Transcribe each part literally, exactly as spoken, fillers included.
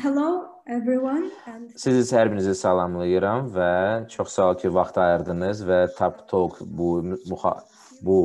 hello everyone. And Sizi hər birinizi salamlayıram və çox sağ ol ki, vaxt ayırdınız və Tap Talk bu bu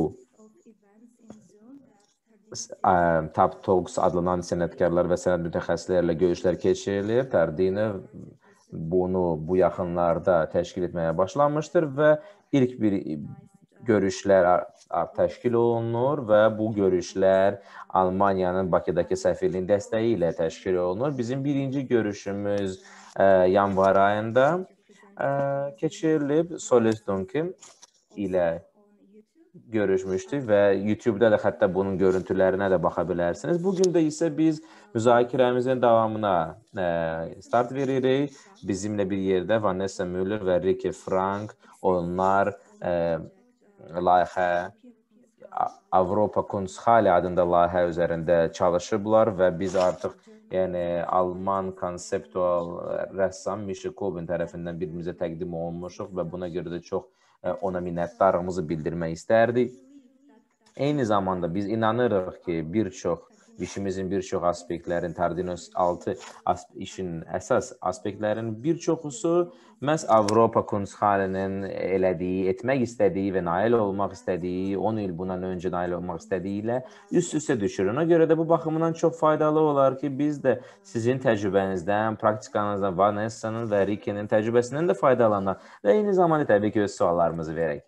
Tap Talks adlanan sənətkarlar və sənət mütəxəssislərlə görüşlər keçirilir. Tardino bunu bu yaxınlarda təşkil etməyə başlamışdır və ilk bir görüşlər təşkil olunur və bu görüşlər Almaniyanın Bakıdakı səfirliyin dəstəyi ilə təşkil olunur. Bizim birinci görüşümüz yanvar ayında keçirilib. Solis Dunkim ilə görüşmüşdük və YouTube-da da hətta bunun görüntülərinə də baxa bilərsiniz. Bugün də isə biz müzakirəmizin davamına start veririk. Bizimlə bir yerdə Vanessa Müller və Ricky Frank, onlar layihə Avropa Kunsthalle adında layihə üzərində çalışıblar və biz artıq yəni Alman konseptual rəssam Misha Kobin tərəfindən bir-birimizə təqdim olunmuşuq və buna görə də çox ona minnətdarlığımızı bildirmək istərdik. Eyni zamanda biz inanırıq ki, bir çox işimizin bir çox aspektlərin, Tardino altı işin əsas aspektlərinin bir çoxusu məhz Avropa Kunsthallenin elədiyi, etmək istədiyi və nail olmaq istədiyi, on il bundan öncə nail olmaq istədiyi ilə üst-üstə düşür. Ona görə də bu baxımdan çox faydalı olar ki, biz də sizin təcrübənizdən, praktikanızdan, Vanessa'nın və Ricky'nin təcrübəsindən də faydalanaq və eyni zamanda təbii ki, öz suallarımızı verək.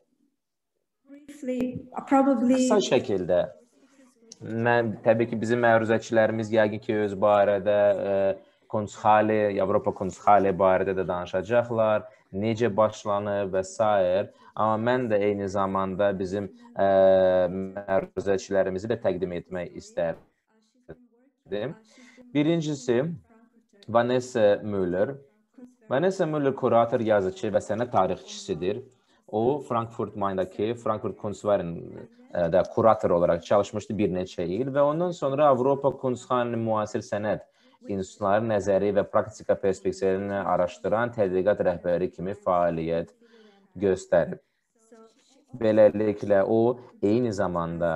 Qısa şəkildə. Mən, təbii ki, bizim məruzəçilərimiz yəqin ki, öz barədə Kunsthalle, Avropa Kunsthalle barədə də danışacaqlar, necə başlanıb və s. Amma mən də eyni zamanda bizim məruzəçilərimizi də təqdim etmək istərdim. Birincisi, Vanessa Müller. Vanessa Müller kurator, yazıcı və sənət tarixçisidir. O, Frankfurt Main'daki Frankfurt Kunstwerk'də kurator olaraq çalışmışdı bir neçə il və ondan sonra Avropa Kunsthallenin müasir sənət institutları nəzəri və praktika perspektivlərini araşdıran tədqiqat rəhbəri kimi fəaliyyət göstərib. Beləliklə, o, eyni zamanda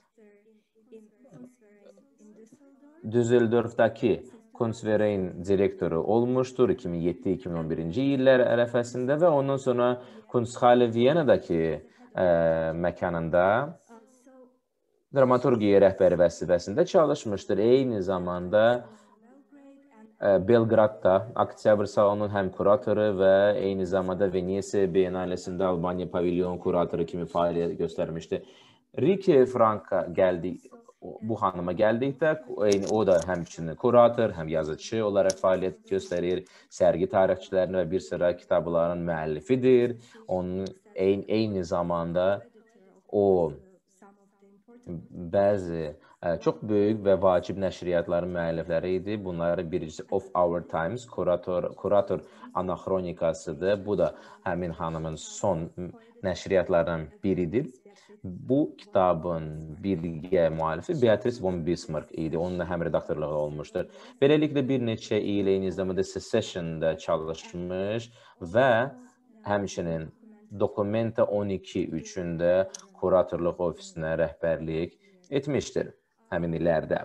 Düsseldorf'dakı Kunstwerk'in direktoru olmuşdur iki min yeddi iki min on birinci illər ərəfəsində və ondan sonra Kunsthalle Viyana'dakı məkanında dramaturgiya rəhbəri vəzifəsində çalışmışdır. Eyni zamanda Belgradda Oktyabr salonunun həm kuratoru və eyni zamanda Venesiya Biennalesində Albaniya pavilyon kuratoru kimi fəaliyyət göstərmişdir. Ricky Frank'a gəldik. Bu xanıma gəldikdə, o da həmçinin kurator, həm yazıcı olaraq fəaliyyət göstərir, sərgi tarixçilərini və bir sıra kitabların müəllifidir. Onun eyni zamanda o bəzi çox böyük və vacib nəşriyyatların müəllifləri idi. Bunların birincisi Of Our Times, kurator anaxronikasıdır. Bu da həmin xanımın son nəşriyyatlarından biridir. Bu kitabın birgə müəllifi Beatrice von Bismarck idi. Onunla həm redaktorluğu olmuşdur. Beləliklə bir neçə il eyni zamanda Secession'da çalışmış və həmçinin Documenta on iki üçün də kuratorluq ofisinə rəhbərlik etmişdir həmin illərdə.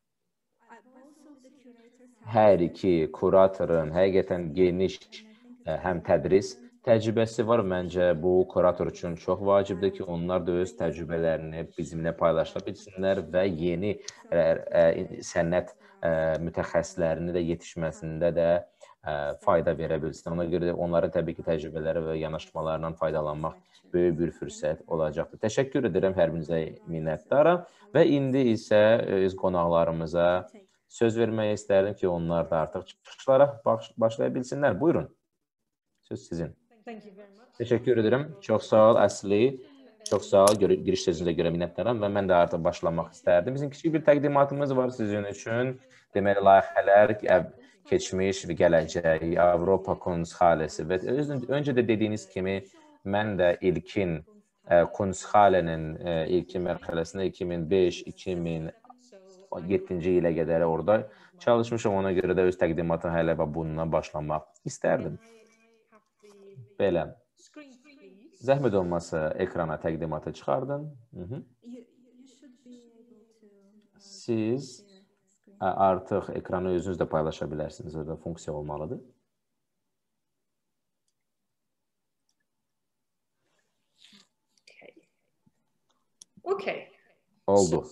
Hər iki kuratorun həqiqətən geniş həm tədris təcrübəsi var. Məncə, bu kurator üçün çox vacibdir ki, onlar da öz təcrübələrini bizimlə paylaşa bilsinlər və yeni sənət mütəxəssislərinin də yetişməsində də fayda verə bilsin. Ona görə də onların təbii ki, təcrübələri və yanaşmalarından faydalanmaq böyük bir fürsət olacaqdır. Təşəkkür edirəm, hər birinizə minnətdaram və indi isə öz qonaqlarımıza söz vermək istərdim ki, onlar da artıq çıxışlara başlaya bilsinlər. Buyurun, söz sizin. Təşəkkür edirəm. Çox sağ ol, Əsli. Çox sağ ol, giriş sözünüzə görə minnətdaram və mən də artıq başlamaq istərdim. Bizim kiçik bir təqdimatımız var sizin üçün. Deməli, layihələr, keçmiş və gələcək, Avropa Kunsthalesi və öncə də dediyiniz kimi, mən də ilkin Kunsthallenin ilkin mərhələsində iki min beş iki min yeddinci ilə qədər orada çalışmışam. Ona görə də öz təqdimatım hələ və bununla başlamaq istərdim. Belə. Zəhmət olmasa ekrana təqdimatı çıxardın. Siz artıq ekranı özünüz də paylaşa bilərsiniz. Orada funksiya olmalıdır. Okay. Oldu.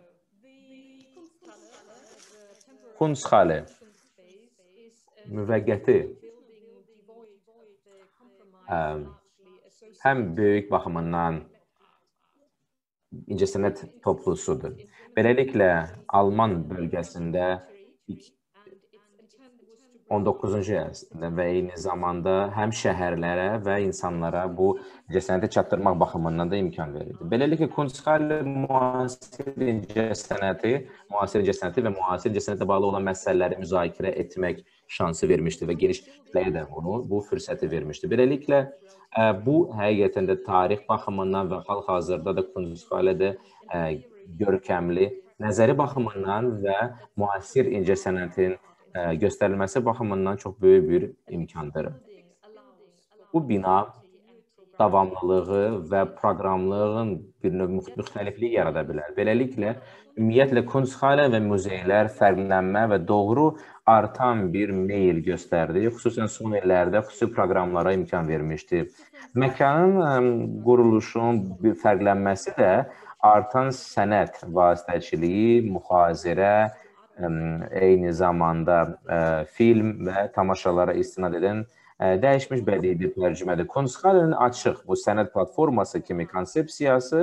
Kunsthalle müvəqqəti həm böyük baxımından incəsənət toplusudur. Beləliklə, Alman bölgəsində on doqquzuncu əsrdə və eyni zamanda həm şəhərlərə və insanlara bu incəsənəti çatdırmaq baxımından da imkan verirdi. Beləliklə, Kunsthalle müasir incəsənəti, müasir incəsənəti və müasir incəsənətlə bağlı olan məsələləri müzakirə etmək şansı vermişdi və geniş kütləyə də bunu, bu fürsəti vermişdi. Beləliklə, bu həqiqətən də tarix baxımından və hal-hazırda da Kunsthalledə görkəmli, nəzəri baxımından və müasir incəsənətin göstərilməsi baxımından çox böyük bir imkandır. Bu bina davamlılığı və proqramlığın bir növ müxtəlifliyi yarada bilər. Beləliklə, ümumiyyətlə, Kunsthalle və muzeylər fərqlənmə və doğru artan bir meyil göstərdi. Xüsusən son illərdə xüsusi proqramlara imkan vermişdi. Məkanın quruluşunun bir fərqlənməsi də artan sənət vasitəçiliyi, müxazirə, eyni zamanda film və tamaşalara istinad edən dəyişmiş bədii bir tərcümədir. Kunsthallenin açıq bu sənət platforması kimi konsepsiyası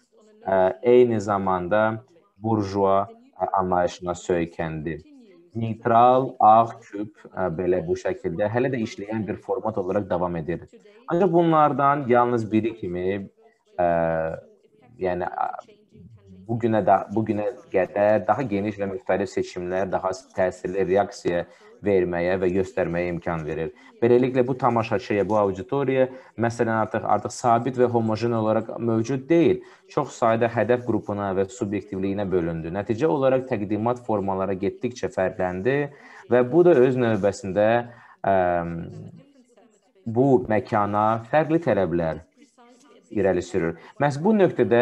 eyni zamanda burjua anlayışına söykəndi. Neytral, ağ küp belə bu şəkildə hələ də işləyən bir format olaraq davam edir. Ancaq bunlardan yalnız biri kimi, yəni bugünə, da, bugünə qədər daha geniş və müxtəlif seçimlər, daha təsirli reaksiya verməyə və göstərməyə imkan verir. Beləliklə, bu tamaşaçıya, bu auditoriya, məsələn, artıq, artıq sabit və homojen olaraq mövcud deyil. Çox sayda hədəf qrupuna və subyektivliyinə bölündü. Nəticə olaraq təqdimat formaları getdikcə fərqləndi və bu da öz növbəsində ə, bu məkana fərqli tələblər irəli sürür. Məhz bu nöqtədə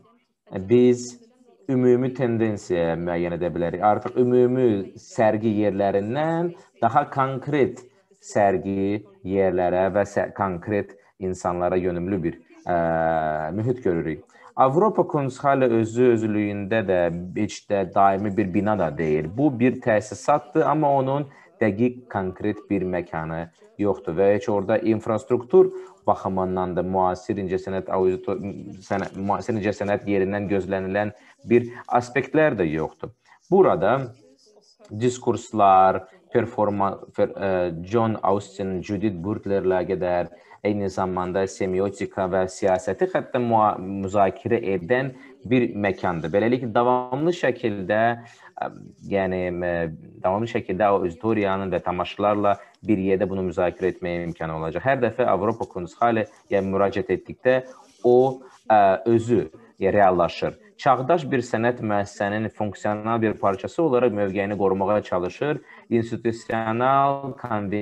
biz ümumi tendensiyaya müəyyən edə bilərik. Artıq ümumi sərgi yerlərindən daha konkret sərgi yerlərə və konkret insanlara yönümlü bir ə, mühit görürük. Avropa Kunsthalle özü özlüyündə də heç də daimi bir bina da deyil. Bu bir təsisatdır, amma onun dəqiq, konkret bir məkanı yoxdur və heç orada infrastruktur baxımından da müasir incəsənət, müasir incəsənət yerindən gözlənilən bir aspektlər də yoxdur. Burada diskurslar, performa, John Austin, Judith Butler'la qədər, eyni zamanda semiotika və siyasəti hətta müzakirə edən bir məkandır. Beləliklə, davamlı şəkildə, yəni, davamlı şəkildə auditoriyanın və tamaşaçılarla bir yerdə bunu müzakirə etməyə imkanı olacaq. Hər dəfə Avropa Kunsthalleyə müraciət etdikdə o özü reallaşır. Çağdaş bir sənət müəssisənin funksional bir parçası olaraq mövqeyini qorumağa çalışır. İnstitusional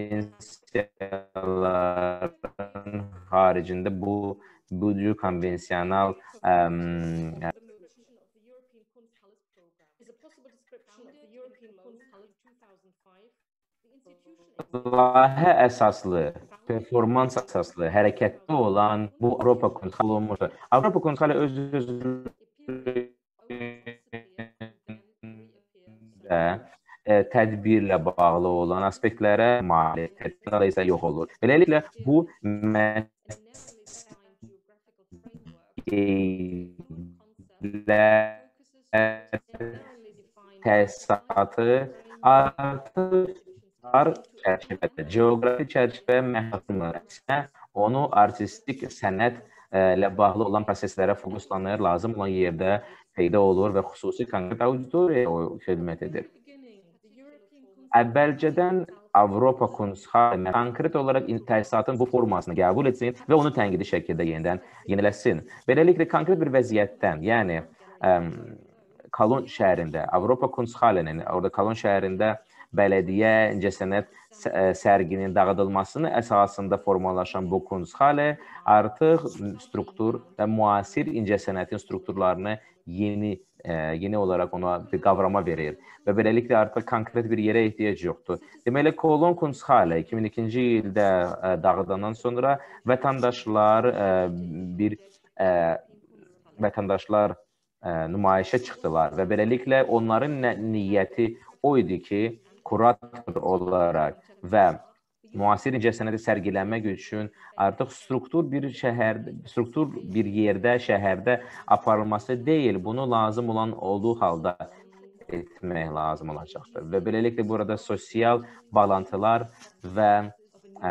konvensiyaların haricində bu, bu cür konvensional layihə əsaslı, performans əsaslı, hərəkətdə olan bu Avropa Kunsthalle olmuşdur. Avropa Kunsthalle öz-özlüyündə tədbirlə bağlı olan aspektlərə maliyyətlə isə yox olur. Beləliklə, bu təsisatı artıq çərçivədə, geografi çərçivə məhdudluğuna, onu artistik sənətlə bağlı olan proseslərə fokuslanır, lazım olan yerdə peyda olur və xüsusi konkret auditoriyaya xidmət edir. Əvvəlcədən Avropa Kunsthalle konkret olaraq təsisatın bu formasını qəbul etsin və onu tənqidi şəkildə yenidən yeniləsin. Beləliklə, konkret bir vəziyyətdən, yəni Kolon şəhərində, Avropa Kunsthallenin, orada Kolon şəhərində bələdiyyə incəsənət sərginin dağıdılmasının əsasında formalaşan bu Kunsthalle artıq struktur və müasir incəsənətin strukturlarını yeni e, yeni olaraq ona bir qavrama verir və beləliklə artıq konkret bir yerə ehtiyac yoxdur. Deməli, Kolon Kunsthalle iki min ikinci ildə e, dağıdandan sonra vətəndaşlar e, bir e, vətəndaşlar e, nümayişə çıxdılar və beləliklə onların niyyəti o idi ki, kurator olaraq və müasir incəsənəti sərgilənmək üçün artıq struktur bir şəhərdə, struktur bir yerdə, şəhərdə aparılması deyil, bunu lazım olan olduğu halda etmək lazım olacaqdır. Və beləliklə burada sosial bağlantılar və ə,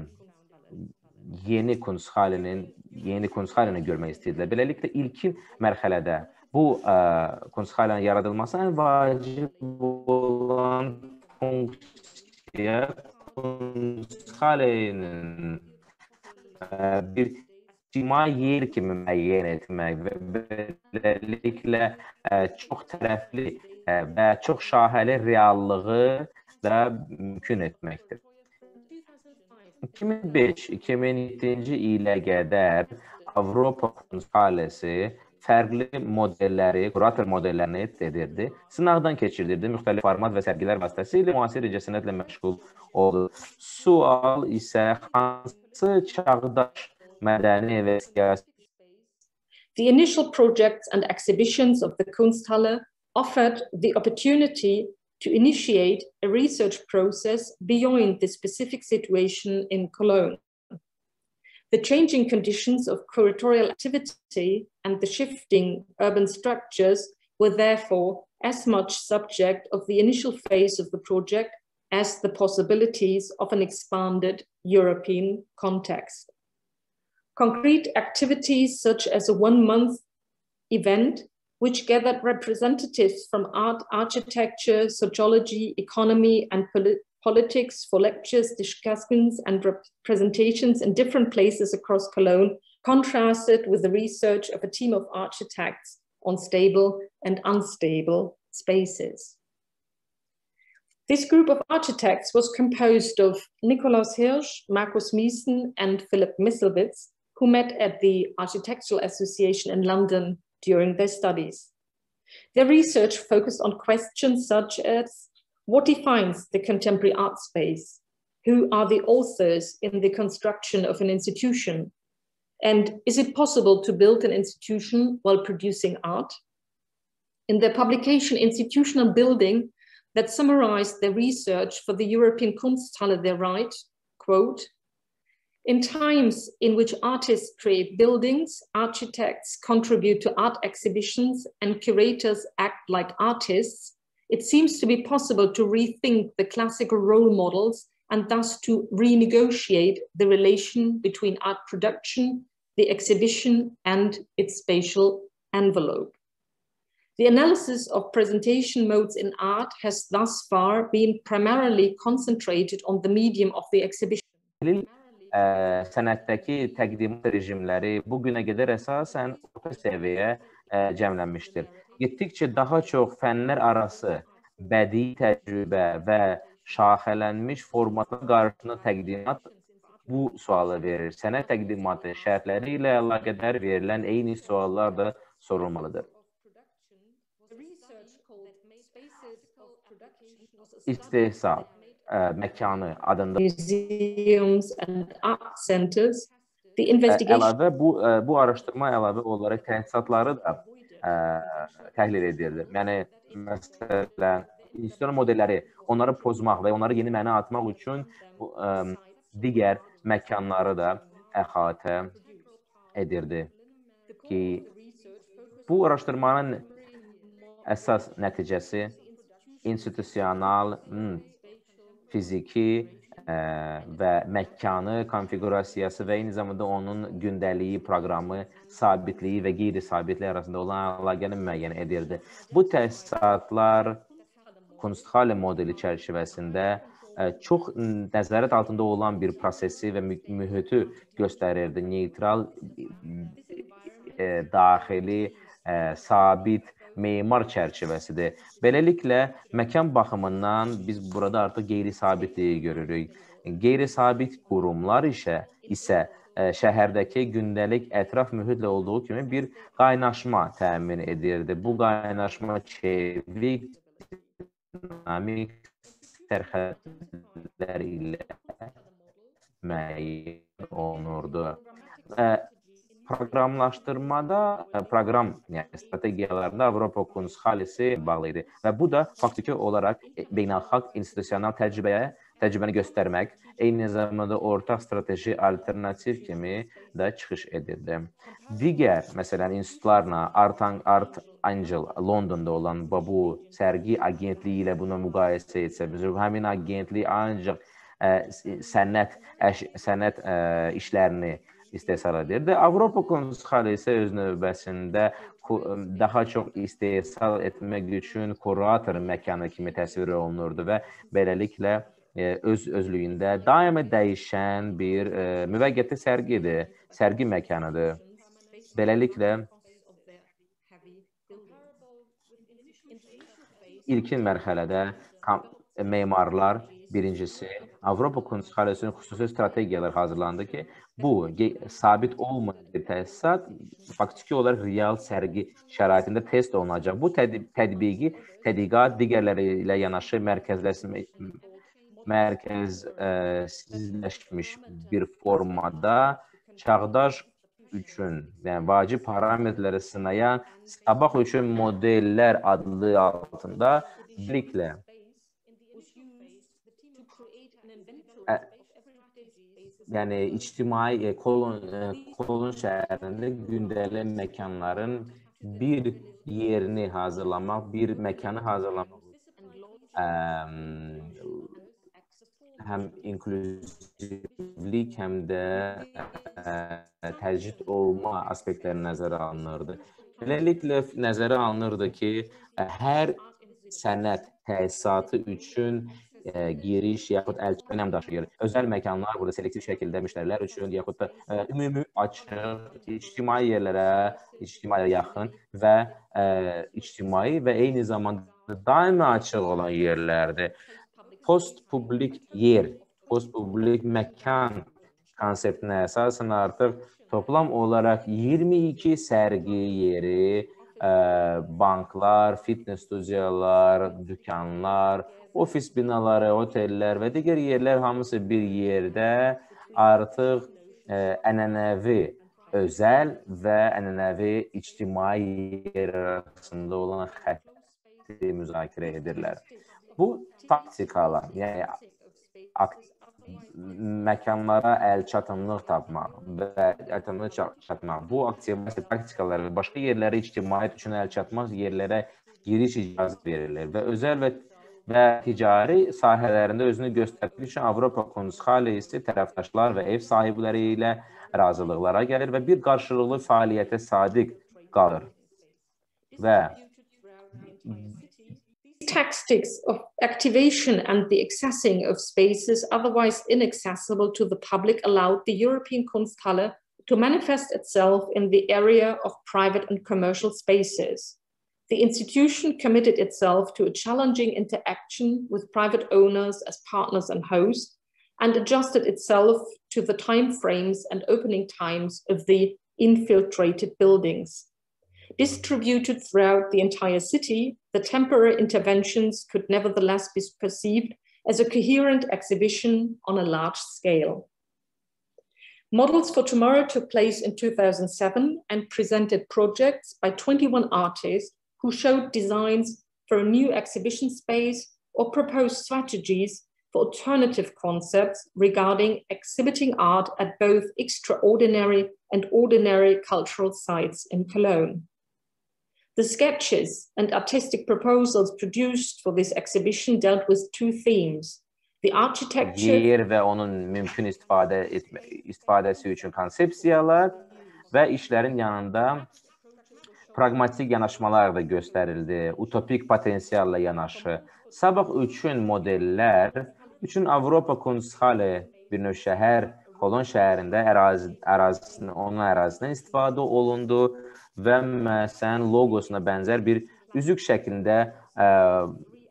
yeni Kunsthallenin yeni Kunsthalle'ni görmək istəyirlər. Beləliklə ilkin mərhələdə bu ə, Kunsthalle'nin yaradılması ən vacib olan funksiya Kunsthalle'nin bir ictimai yer kimi müəyyən etmək və beləliklə çox tərəfli və çox şaxəli reallığı da mümkün etməkdir. iki min beş iki min yeddinci ilə qədər Avropa Kunsthalle'si fərqli modelləri, kurator modellərini edirdi, sınaqdan keçirdirdi, müxtəlif format və sərgilər vasitəsilə müasir incəsənətlə məşğul oldu. Sual isə hansı çağdaş mədəni və siyasi The initial projects and exhibitions of the Kunsthalle offered the opportunity to initiate a research process beyond the specific situation in Cologne. The changing conditions of curatorial activity and the shifting urban structures were therefore as much subject of the initial phase of the project as the possibilities of an expanded European context. Concrete activities such as a one-month event which gathered representatives from art, architecture, sociology, economy, and polit politics for lectures, discussions, and presentations in different places across Cologne, contrasted with the research of a team of architects on stable and unstable spaces. This group of architects was composed of Nikolaus Hirsch, Markus Miesen, and Philip Misselwitz, who met at the Architectural Association in London during their studies. Their research focused on questions such as what defines the contemporary art space? Who are the authors in the construction of an institution? And is it possible to build an institution while producing art? In their publication, Institutional Building, that summarized their research for the European Kunsthalle, they write, quote, in times in which artists create buildings, architects contribute to art exhibitions, and curators act like artists, it seems to be possible to rethink the classical role models and thus to renegotiate the relation between art production, the exhibition, and its spatial envelope. The analysis of presentation modes in art has thus far been primarily concentrated on the medium of the exhibition. Sənətdəki təqdimat rejimləri bu günə qədər əsasən orta səviyyə cəmlənmişdir. Getdikcə daha çox fənlər arası bədii təcrübə və şaxələnmiş formatla qarşısına təqdimat bu sualı verir. Sənət təqdimatı şərtləri ilə əlaqədar verilən eyni suallar da sorulmalıdır. İstehsal məkanı adında museums and art centers, the investigation əlavə bu bu araşdırma əlavə olaraq təsisatları da ə, təhlil edirdi. Yəni məsələn institusiyon modelləri onları pozmaq və onları yeni mənə atmaq üçün bu, ə, digər məkanları da əhatə edirdi ki, bu araşdırmanın əsas nəticəsi institusional, hmm, fiziki ə, və məkanı konfigurasiyası və eyni zamanda onun gündəliyi, proqramı, sabitliyi və qeyri-sabitliyi arasında olan əlaqəni müəyyən edirdi. Bu təsisatlar Kunsthalle modeli çərçivəsində ə, çox nəzarət altında olan bir prosesi və mü mühiti göstərirdi. Neytral, ə, daxili, ə, sabit, memar çərçivəsidir. Beləliklə, məkan baxımından biz burada artıq qeyri-sabitliyi görürük. Qeyri-sabit qurumlar isə, isə şəhərdəki gündəlik ətraf mühitlə olduğu kimi bir qaynaşma təmin edirdi. Bu qaynaşma çevik, dinamik sərhədlər ilə müəyyən olunurdu. Proqramlaşdırmada, proqram, yəni strategiyalarında Avropa Kunsthalesi bağlı idi və bu da faktiki olaraq beynəlxalq institusional təcrübəyə, təcrübəni göstərmək, eyni zamanda ortaq strateji alternativ kimi də çıxış edirdi. Digər, məsələn, institutlarla Art, Art Angel Londonda olan bu sərgi agentliyi ilə buna müqayisə etsə, həmin agentlik ancaq sənət, sənət işlərini istehsal edirdi. Avropa Kunsthalesi öz növbəsində daha çox istehsal etmək üçün kurator məkanı kimi təsvir olunurdu və beləliklə öz özlüyündə daima dəyişən bir müvəqqəti sərgidir, sərgi məkanıdır. Beləliklə ilkin mərhələdə memarlar birincisi Avropa Kunsthalesinin xüsusi strategiyalar hazırlandı ki, bu sabit olmayan bir təsisat faktiki olaraq real sərgi şəraitində test olunacaq. Bu tədbiqi, tədqiqat digərləri ilə yanaşı mərkəzsizləşmiş bir formada çağdaş üçün, yəni vacib parametrləri sınayan sabah üçün modellər adlı altında birliklə yəni ictimai Kolon, Kolon şəhərində gündəlik məkanların bir yerini hazırlamaq, bir məkanı hazırlamaq həm inklüzivlik, həm də təcrid olma aspektləri nəzərə alınırdı. Beləliklə nəzərə alınırdı ki, hər sənət təsisatı üçün giriş yaxud əlçatan əmdaşıyır. Özəl məkanlar burada selektiv şəkildə müştərilər üçün yaxud da ümumi açıq, ictimai yerlərə, ictimaiyə yaxın və ictimai və eyni zamanda daimi açıq olan yerlərdir. Post-publik yer, post-publik məkan konseptinə əsasən artıq toplam olaraq iyirmi iki sərgi yeri, banklar, fitness studiyalar, dükanlar, ofis binaları, otellər və digər yerlər hamısı bir yerdə artıq ənənəvi özəl və ənənəvi ictimai yer arasında olan xətti müzakirə edirlər. Bu taktikalar, yəni məkanlara əlçatımlıq tapmaq və əlçatımlıq çatmaq, bu aktivasiya taktikaları və başqa yerlərə ictimaiyyət üçün əlçatmaq yerlərə giriş icazə verilir və özəl və və ticari sahələrində özünü göstərmək üçün Avropa Kunsthalesi tərəfdaşlar və ev sahibləri ilə razılıqlara gəlir və bir qarşılıqlı fəaliyyətə sadiq qalır. Və tactics of activation and the accessing of spaces otherwise inaccessible to the public allowed the European Kunsthalle to manifest itself in the area of private and commercial spaces. The institution committed itself to a challenging interaction with private owners as partners and hosts, and adjusted itself to the time frames and opening times of the infiltrated buildings. Distributed throughout the entire city, the temporary interventions could nevertheless be perceived as a coherent exhibition on a large scale. Models for Tomorrow took place in two thousand seven and presented projects by twenty-one artists who showed designs for a new exhibition space or proposed strategies for alternative concepts regarding exhibiting art at both extraordinary and ordinary cultural sites in Cologne. The sketches and artistic proposals produced for this exhibition dealt with two themes: the architecture yer və onun mümkün istifadə etmə, istifadəsi üçün konsepsiyalar və işlərin yanında pragmatik yanaşmalar da göstərildi, utopik potensialla yanaşı. Sabah üçün modellər, üçün Avropa Kunsthalle bir növ şəhər, Kolon şəhərində ərazi, ərazisinin, onun ərazisindən istifadə olundu və məsələn logosuna bənzər bir üzük şəklində ə,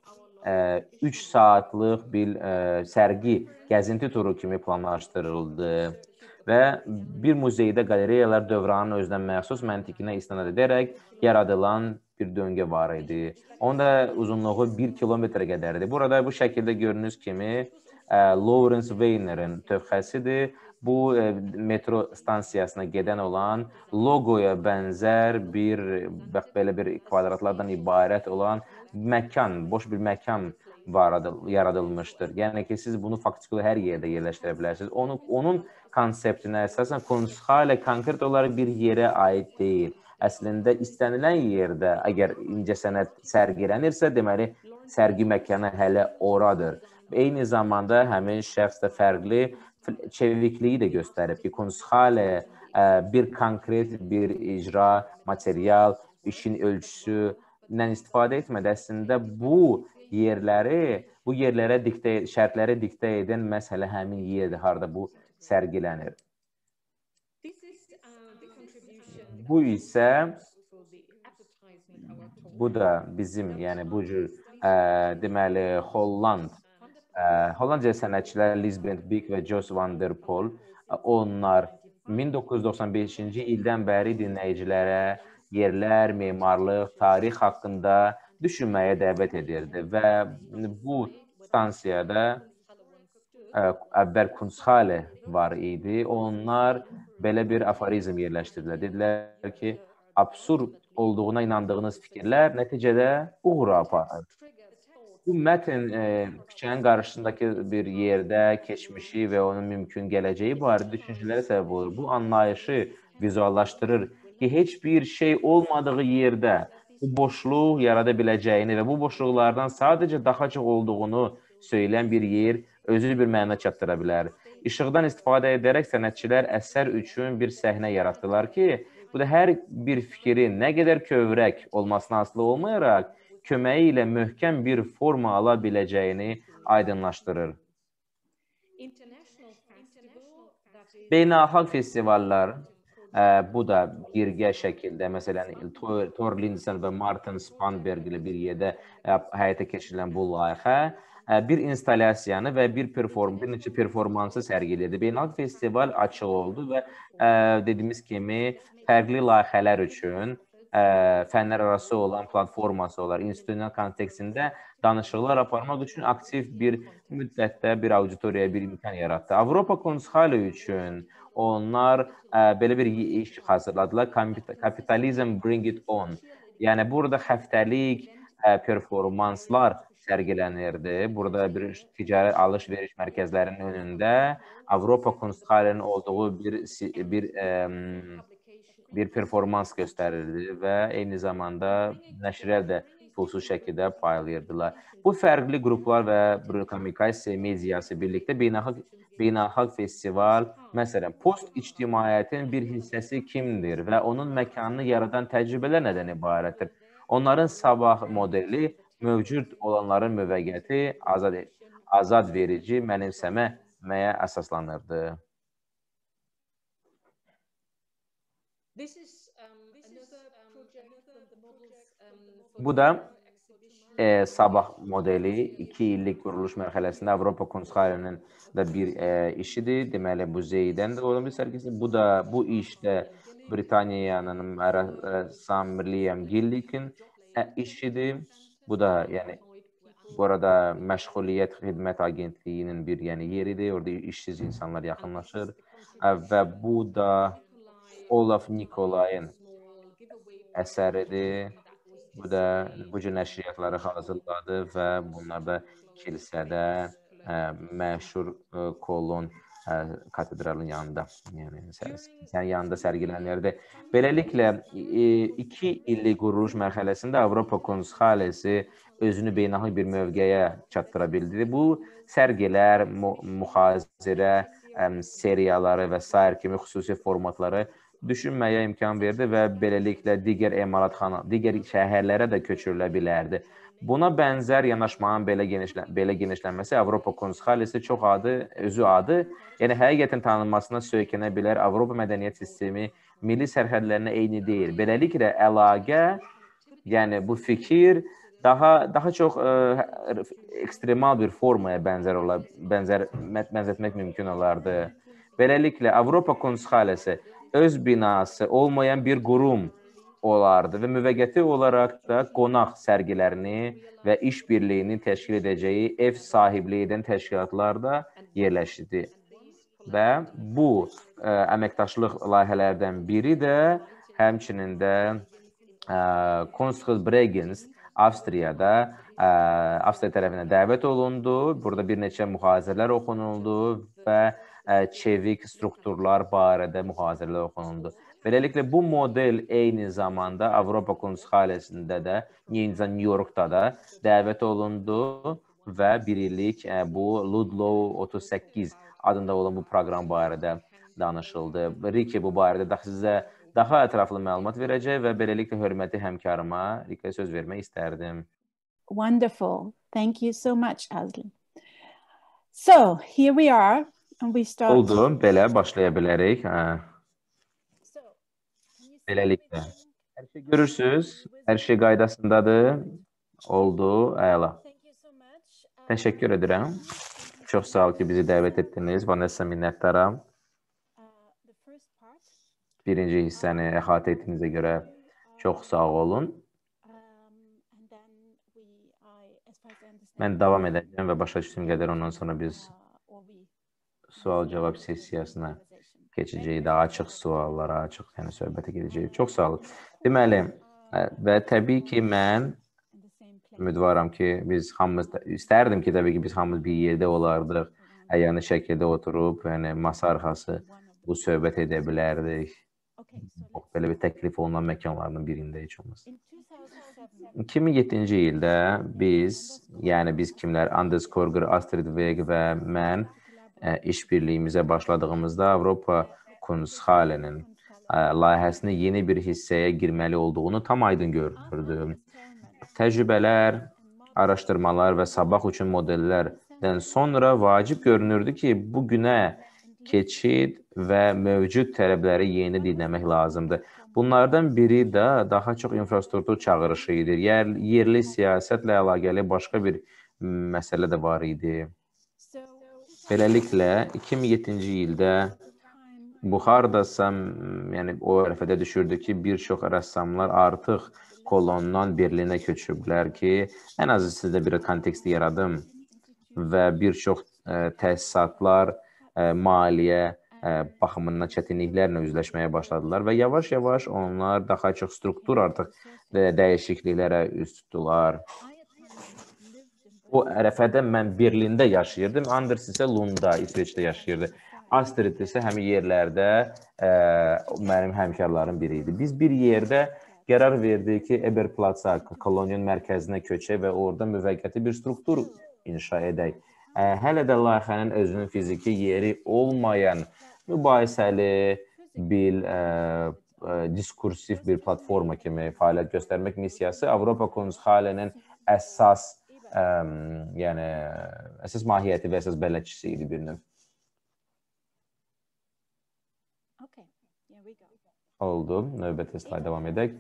üç saatlıq bir sərgi, gəzinti turu kimi planlaşdırıldı və bir muzeydə qalereyalar dövranın özünə məxsus məntiqinə istinad edərək yaradılan bir döngə var idi. Onun da uzunluğu bir kilometrə qədərdir. Burada bu şəkildə gördüyünüz kimi Lawrence Weyner'in tövxəsidir. Bu metro stansiyasına gedən olan logoya bənzər bir, belə bir kvadratlardan ibarət olan məkan, boş bir məkan yaradılmışdır. Yəni ki, siz bunu faktiki hər yerdə yerləşdirə bilərsiniz. Onun, onun konseptinə əsasən Kunsthalle konkret olaraq bir yerə aid deyil. Əslində istənilən yerdə əgər incəsənət sərgilənirsə, deməli sərgi məkanı hələ oradır. Eyni zamanda həmin şəxs də fərqli çevikliyi də göstərib ki, Kunsthalle bir konkret bir icra, material, işin ölçüsündən istifadə etmədi. Əslində bu yerləri, bu yerlərə diktə, şərtləri diktə edən məsələ həmin yerdir, harada bu sərgilənir. Bu isə bu da bizim, yəni bu cür deməli Holland Hollandiya sənətçilər Lies Bendijk və Jos van der Pol, onlar min doqquz yüz doxsan beşinci ildən bəri dinləyicilərə yerlər, memarlıq, tarix haqqında düşünməyə dəvət edirdi və bu stansiyada əvvəl Kunsthalle var idi. Onlar belə bir aforizm yerləşdirdilər. Dedilər ki, absurd olduğuna inandığınız fikirlər nəticədə uğura aparır. Bu mətn küçənin qarşısındakı bir yerdə keçmişi və onun mümkün gələcəyi barədə düşüncələrə səbəb olur. Bu anlayışı vizuallaşdırır ki, heç bir şey olmadığı yerdə bu boşluq yarada biləcəyini və bu boşluqlardan sadəcə daha çox olduğunu söyləyən bir yer özü bir məna çatdıra bilər. İşıqdan istifadə edərək sənətçilər əsər üçün bir səhnə yaratdılar ki, bu da hər bir fikrin nə qədər kövrək olmasına asılı olmayaraq, köməyi ilə möhkəm bir forma ala biləcəyini aydınlaşdırır. Beynəlxalq festivallar, bu da birgə şəkildə, məsələn, Thor Lindsen və Martin Spanberg ilə bir yerdə həyata keçirilən bu layihə bir instalyasiyanı və bir perform, bir neçə performansı sərgiləyirdi. Beynəlxalq festival açıq oldu və dediyimiz kimi fərqli layihələr üçün fənlər arası olan platforması olar. İnstitutional kontekstində danışıqlar aparmaq üçün aktiv bir müddətdə bir auditoriyaya bir imkan yaratdı. Avropa Kunsthalle üçün onlar belə bir iş hazırladılar. Capitalism Bring It On. Yəni burada həftəlik performanslar sərgilənirdi. Burada bir ticari alış-veriş mərkəzlərinin önündə Avropa Kunsthalle'nin olduğu bir bir bir performans göstərildi və eyni zamanda nəşrlər də pulsuz şəkildə paylayırdılar. Bu fərqli qruplar və kommunikasiya mediası birlikdə beynəlxalq beynəlxalq festival, məsələn, post-ictimaiyyətin bir hissəsi kimdir və onun məkanını yaradan təcrübələr nədən ibarətdir? Onların sabah modeli mövcud olanların müvəqqəti, azad, azad verici mənimsəməyə əsaslanırdı. Bu da e, sabah modeli iki illik quruluş mərhələsində Avropa Kunsthalle'nin da bir e, işidir. Deməli, muzeydən də olan bir sərgisi. Bu da bu işdə Britaniyanın rəssam Liam Gillick'in e, işidir. Bu da yəni burada Məşğuliyyət Xidmət Agentliyinin bir yəni yeridir. Orada işsiz insanlar yaxınlaşır. E, və bu da Olaf Nikolay'ın əsəridir. Bu da bu cür nəşriyyatları hazırladı və bunlar da kilsədə ə, məşhur ə, Kolon ə, katedralın yanında, yəni, yəni yanında sərgilənirdi. Beləliklə, iki illik quruluş mərhələsində Avropa Kunsthalle'si özünü beynəlxalq bir mövqeyə çatdıra bildi. Bu sərgilər, mühazirə, seriyaları və sair kimi xüsusi formatları düşünməyə imkan verdi və beləliklə digər emalatxana, digər şəhərlərə də köçürülə bilərdi. Buna bənzər yanaşmanın belə, genişlən, belə genişlənməsi Avropa Kunsthalle'si çox adı, özü adı, yəni həqiqətən tanınmasına söykənə bilər. Avropa mədəniyyət sistemi milli sərhədlərinə eyni deyil. Beləliklə əlaqə, yəni bu fikir daha daha çox ə, ekstremal bir formaya bənzər ola, bənzər bənzətmək mümkün olardı. Beləliklə Avropa Konsolası öz binası olmayan bir qurum olardı və müvəqqəti olaraq da qonaq sərgilərini və iş birliyini təşkil edəcəyi ev sahibliyi edən təşkilatlarda yerləşdi. Və bu ə, əməkdaşlıq layihələrdən biri də həmçinin də Konsul Bregenz Avstriyada ə, Avstriya tərəfindən dəvət olundu. Burada bir neçə mühazirələr oxunuldu və ə, çevik strukturlar barədə mühazirələr oxunuldu. Beləliklə bu model eyni zamanda Avropa Konsoləsində də, New Yorkda da dəvət olundu və bir illik ə, bu Ludlow otuz səkkiz adında olan bu proqram barədə danışıldı. Riki bu barədə də sizə daha ətraflı məlumat verəcək və beləliklə hörmətli həmkarıma Rikaya söz vermək istərdim. Wonderful. Thank you so much, Azli. So, here we are and we start. Oldu, belə başlaya bilərik. Hə. Beləliklə. Hər şey görürsünüz, hər şey qaydasındadır. Oldu, əla. Təşəkkür edirəm. Çox sağ ol ki, bizi dəvət etdiniz. Vanessa minnətdaram. Birinci hissəni əhatə etdiyinizə görə çox sağ olun. Mən davam edəcəm və başa düşdüyüm qədər ondan sonra biz sual-cavab sessiyasına keçəcəyik. Daha açıq suallara, açıq yəni söhbətə gedəcəyik. Çox sağ olun. Deməli, və təbii ki, mən ümidvaram ki, biz hamımız, istərdim ki, təbii ki, biz hamımız bir yerdə olardıq, əyani şəkildə oturub, yəni masa arxası bu söhbət edə bilərdik. Belə bir təklif olunan məkanlarının birində heç olmaz. iki min yeddinci ildə biz, yəni biz kimlər, Anders Korger, Astrid Weg və mən ə, işbirliyimizə başladığımızda Avropa Konsoləsinin layihəsinin yeni bir hissəyə girməli olduğunu tam aydın görürdüm. Təcrübələr, araşdırmalar və sabah üçün modellərdən sonra vacib görünürdü ki, bu günə keçid və mövcud tələbləri yeni dinləmək lazımdır. Bunlardan biri də daha çox infrastruktur çağırışı idi. Yer, yerli siyasətlə əlaqəli başqa bir məsələ də var idi. Beləliklə, iki min yeddinci ildə bu hardasa, yəni o ərəfədə düşürdü ki, bir çox rəssamlar artıq Kolondan Berlinə köçüblər ki, ən azı sizdə bir kontekst yaradım və bir çox ə, təsisatlar, ə, maliyyə ə, baxımından çətinliklərlə üzləşməyə başladılar və yavaş-yavaş onlar daha çox struktur artıq dəyişikliklərə üst tutdular. O ərəfədə mən Berlində yaşayırdım, Anders isə Lundda, İsveçdə yaşayırdı. Astrid isə həmin yerlərdə ə, mənim həmkarlarım biri idi. Biz bir yerdə qərar verdik ki, Eberplatza, koloniyanın mərkəzinə köçək və orada müvəqqəti bir struktur inşa edək. Ə, hələ də layihənin özünün fiziki yeri olmayan mübahisəli, bir ə, ə, diskursiv bir platforma kimi fəaliyyət göstərmək missiyası Avropa Konsoləsinin əsas, ə, yəni, əsas mahiyyəti və əsas bələdçisi idi bir növ. Oldu. Növbəti slide davam edək.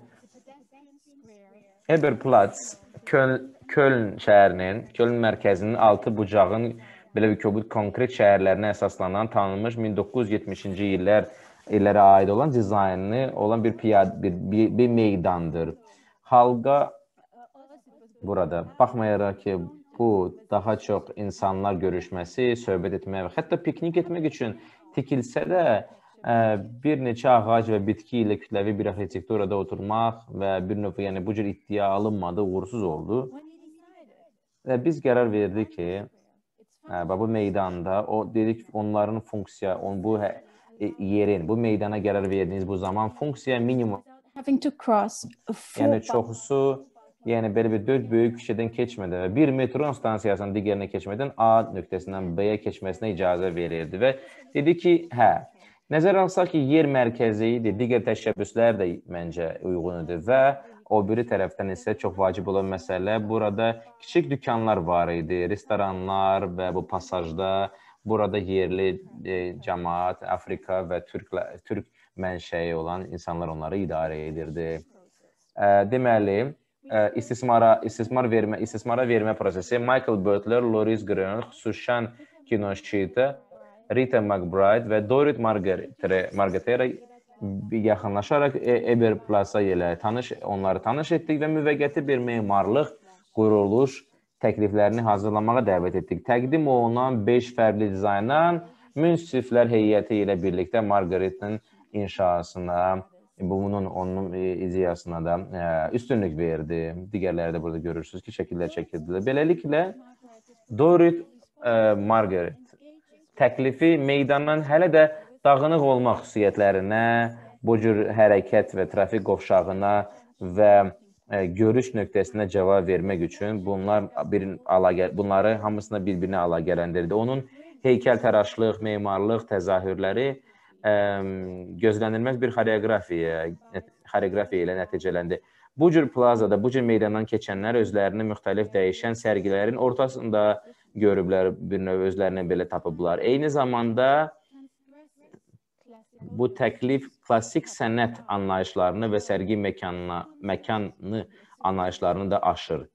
Eberplatz, Köln şəhərinin, Köln mərkəzinin altı bucağın belə bir kobud konkret şəhərlərinə əsaslanan tanınmış min doqquz yüz yetmişinci illər illərə aid olan dizaynı olan bir piyad, bir, bir, bir meydandır. Halqa burada baxmayaraq ki, bu daha çox insanlar görüşməsi, söhbət etmək və hətta piknik etmək üçün tikilsə də bir neçə ağac və bitki ilə kütləvi bir arxitekturada oturmaq və bir növ, yəni bu cür iddia alınmadı, uğursuz oldu. Və biz qərar verdik ki, bu meydanda, o dedik onların funksiya, on, bu yerin, bu meydana qərar verdiyiniz bu zaman funksiya minimum. Yəni çoxusu, yəni belə bir dörd böyük küçədən keçmədən və bir metron stansiyasının digərinə keçmədən A nöqtəsindən B-yə keçməsinə icazə verirdi və dedi ki, hə, nəzər alsaq ki, yer mərkəzi idi, digər təşəbbüslər də məncə uyğun idi və o biri tərəfdən isə çox vacib olan məsələ, burada kiçik dükanlar var idi, restoranlar və bu pasajda, burada yerli e, cəmaat, Afrika və Türk, Türk mənşəyi olan insanlar onları idarə edirdi. E, deməli, istismara istismar vermə istismara vermə prosesi Michael Butler, Loris Groening, Sushan Kinoshita, Rita McBride və Dorit Margatera yaxınlaşaraq Eberplatz ilə tanış onları tanış etdik və müvəqqəti bir memarlıq quruluş təkliflərini hazırlamağa dəvət etdik. Təqdim olunan beş fərqli dizayndan münsiflər heyəti ilə birlikdə Margaret'in inşasına, bunun onun ideyasına da üstünlük verdi. Digərləri də burada görürsünüz ki, şəkillər çəkildiler. Beləliklə, Dorit Margaret təklifi meydandan hələ də dağınıq olmaq xüsusiyyətlərinə, bu cür hərəkət və trafik qovşağına və görüş nöqtəsinə cavab vermək üçün bunlar bir bunları hamısına bir-birinə əlaqələndirdi. Onun heykəltəraşlıq, memarlıq təzahürləri gözlənilməz bir xoreografiya xoreografiya ilə nəticələndi. Bu cür plazada, bu cür meydandan keçənlər özlərini müxtəlif dəyişən sərgilərin ortasında görüblər, bir növ özlərini belə tapıblar. Eyni zamanda bu təklif klassik sənət anlayışlarını və sərgi məkanına, məkanı anlayışlarını da aşır.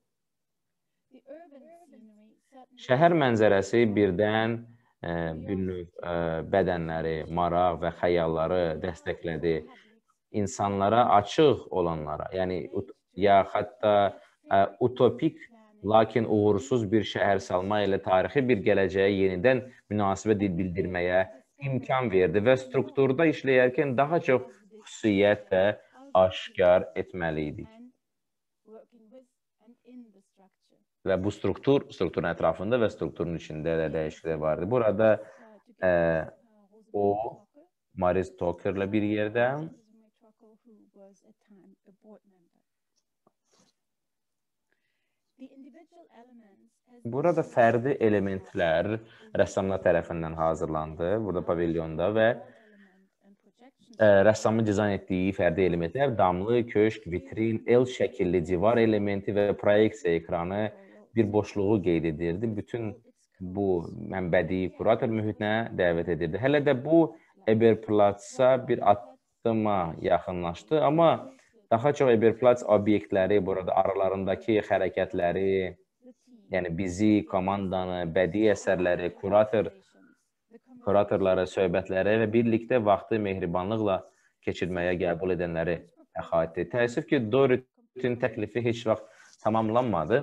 Şəhər mənzərəsi birdən bir növ bədənləri, maraq və xəyalları dəstəklədi. İnsanlara açıq olanlara, yəni ya hətta utopik, lakin uğursuz bir şəhər salma ilə tarixi bir gələcəyə yenidən münasibət bildirməyə imkan verdi və strukturda işləyərkən daha çox xüsusiyyət də aşkar etməliydik. Və bu struktur, strukturun ətrafında və strukturun içində də dəyişikliklər vardı. Burada e, o, Maurice Toker'la bir yerdə. Burada fərdi elementlər rəssamlar tərəfindən hazırlandı, burada pavilyonda və ə, rəssamın dizayn etdiyi fərdi elementlər damlı, köşk, vitrin, L şəkilli divar elementi və proyeksiya ekranı bir boşluğu qeyd edirdi. Bütün bu bədii kurator mühitinə dəvət edirdi. Hələ də bu Eberplatza bir addıma yaxınlaşdı, amma daha çox Eberplatz obyektləri, burada aralarındakı hərəkətləri, yəni bizi, komandanı, bədii əsərləri, kurator, kuratorları, söhbətləri və birlikdə vaxtı mehribanlıqla keçirməyə qəbul edənləri əhatə etdi. Təəssüf ki, Dorit'in təklifi heç vaxt tamamlanmadı.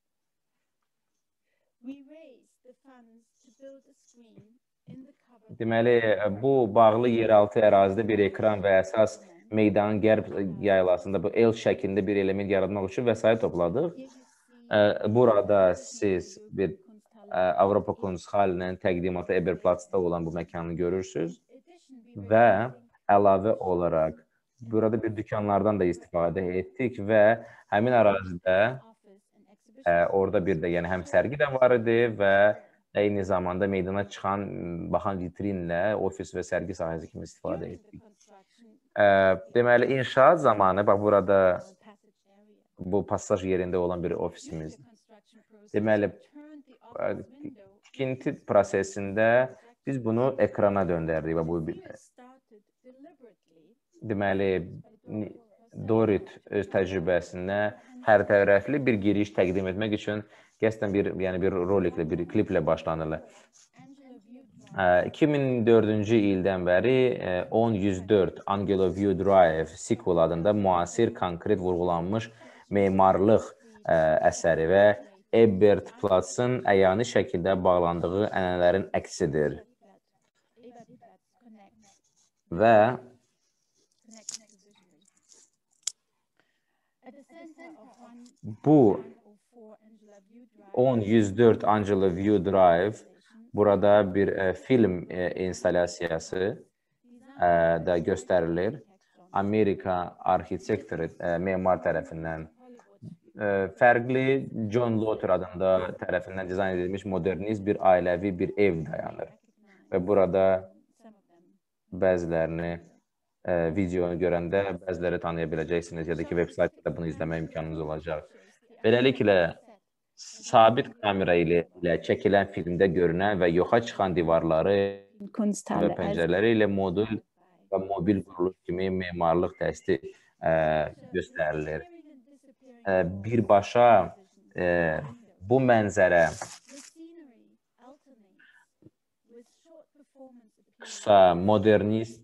Deməli, bu bağlı yeraltı ərazidə bir ekran və əsas meydanın qərb yaylasında bu L şəklində bir element yaratmaq üçün vəsait topladıq. Burada siz bir Avropa Kunsthalinin təqdimatı Eberplatzda olan bu məkanı görürsünüz və əlavə olaraq burada bir dükanlardan da istifadə etdik və həmin ərazidə orada bir də yəni həm sərgi də var idi və eyni zamanda meydana çıxan baxan vitrinlə ofis və sərgi sahəsi kimi istifadə etdik. Deməli, inşaat zamanı, bax burada bu passaj yerində olan bir ofisimizdir. Deməli, tikinti prosesində biz bunu ekrana döndərdik. Deməli, Dorit öz təcrübəsinə hər tərəfli bir giriş təqdim etmək üçün qəsdən bir, yəni bir roliklə, bir kliplə başlanırlar. iki min dördüncü ildən bəri on yüz dörd Angelo View Drive sequel adında müasir, konkret vurğulanmış memarlıq əsəri və Eberplatzın əyani şəkildə bağlandığı ənənələrin əksidir. Və bu on yüz dörd Angelo View Drive burada bir e, film e, instalyasiyası e, da göstərilir. Amerika arxitektoru, e, memar tərəfindən e, fərqli John Lotter adında tərəfindən dizayn edilmiş modernist bir ailəvi bir ev dayanır. Və burada bəzilərini e, videonu görəndə bəziləri tanıya biləcəksiniz ya da ki, web saytda bunu izləmə imkanınız olacaq. Beləliklə, sabit kamera ilə, ilə çəkilən filmdə görünən və yoxa çıxan divarları və pəncərələri ilə modul və mobil quruluş kimi memarlıq təsti ə, göstərilir. birbaşa bu mənzərə qısa modernist,